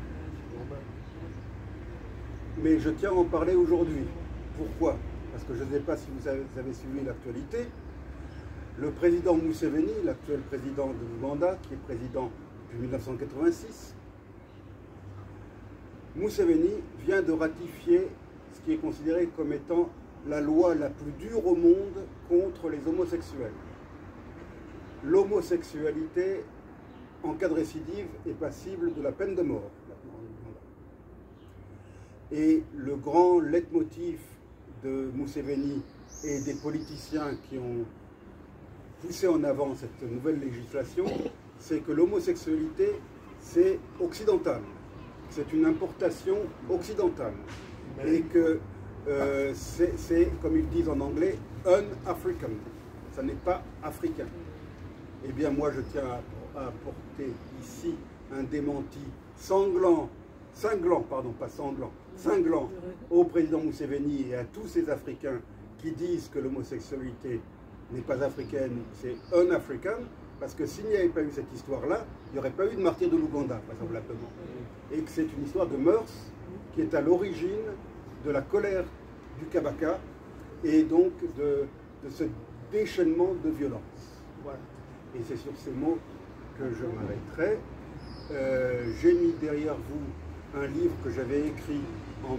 Mais je tiens à en parler aujourd'hui. Pourquoi? Parce que je ne sais pas si vous avez suivi l'actualité. Le président Museveni, l'actuel président de l'Ouganda, qui est président depuis 1986, Museveni vient de ratifier ce qui est considéré comme étant la loi la plus dure au monde contre les homosexuels. L'homosexualité, en cas de récidive, est passible de la peine de mort. Et le grand leitmotiv de Museveni et des politiciens qui ont poussé en avant cette nouvelle législation, c'est que l'homosexualité, c'est occidental. C'est une importation occidentale. Et que c'est, comme ils disent en anglais, un-African. Ça n'est pas africain. Eh bien, moi, je tiens à apporter ici un démenti cinglant au président Museveni et à tous ces Africains qui disent que l'homosexualité n'est pas africaine, c'est un-African, parce que s'il n'y avait pas eu cette histoire-là, il n'y aurait pas eu de martyr de l'Ouganda, vraisemblablement. Et que c'est une histoire de mœurs qui est à l'origine de la colère du Kabaka et donc de ce déchaînement de violence. Voilà. Et c'est sur ces mots que je m'arrêterai. J'ai mis derrière vous un livre que j'avais écrit en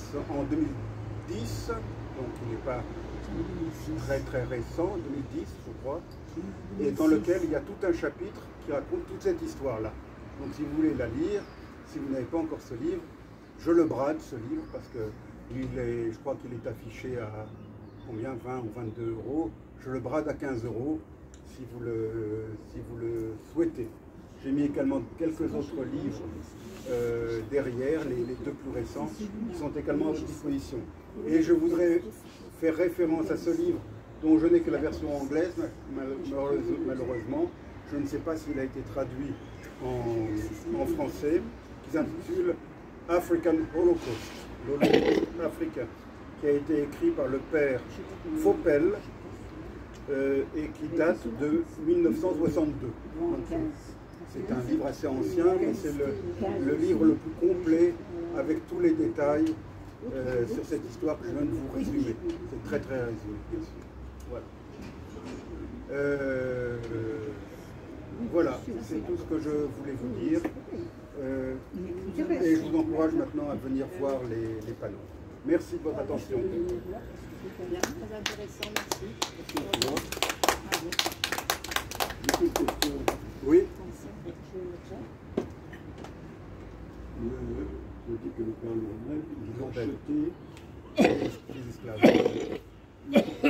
2010, donc il n'est pas très récent, 2010 je crois, et dans lequel il y a tout un chapitre qui raconte toute cette histoire-là. Donc si vous voulez la lire, si vous n'avez pas encore ce livre, je le brade ce livre parce que je crois qu'il est affiché à combien, 20 ou 22 euros. Je le brade à 15 euros si vous le souhaitez. J'ai mis également quelques autres livres derrière, les deux plus récents, qui sont également à votre disposition. Et je voudrais faire référence à ce livre dont je n'ai que la version anglaise, malheureusement. Je ne sais pas s'il a été traduit en français, qui s'intitule African Holocaust, l'Holocauste africain, qui a été écrit par le père Faupel et qui date de 1962. C'est un livre assez ancien, mais c'est le livre le plus complet avec tous les détails sur cette histoire que je viens de vous résumer. C'est très résumé, bien sûr. Voilà. Voilà, c'est tout ce que je voulais vous dire. Et je vous encourage maintenant à venir voir les panneaux. Merci de votre attention. Très intéressant, merci. Oui. Je dis que le père Lourdel, il a acheté les esclaves.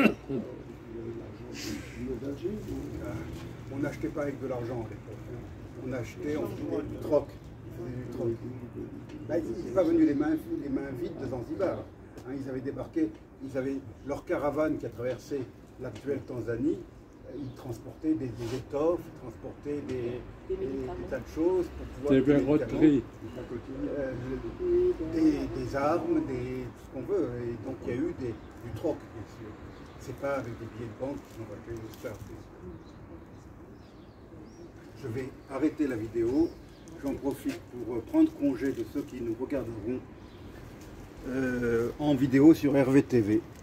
l'argent. On n'achetait pas avec de l'argent à l'époque. on achetait, on faisait du troc. Là, ils ne sont pas venus les mains vides de Zanzibar. Hein, ils avaient débarqué, ils avaient leur caravane qui a traversé l'actuelle Tanzanie. Ils transportaient des étoffes, ils transportaient des tas de choses pour pouvoir... Des verroteries. Des armes, tout ce qu'on veut. Et donc il y a eu du troc, bien sûr. C'est pas avec des billets de banque qu'ils ont accueilli le stars. Je vais arrêter la vidéo. J'en profite pour prendre congé de ceux qui nous regarderont en vidéo sur RVTV.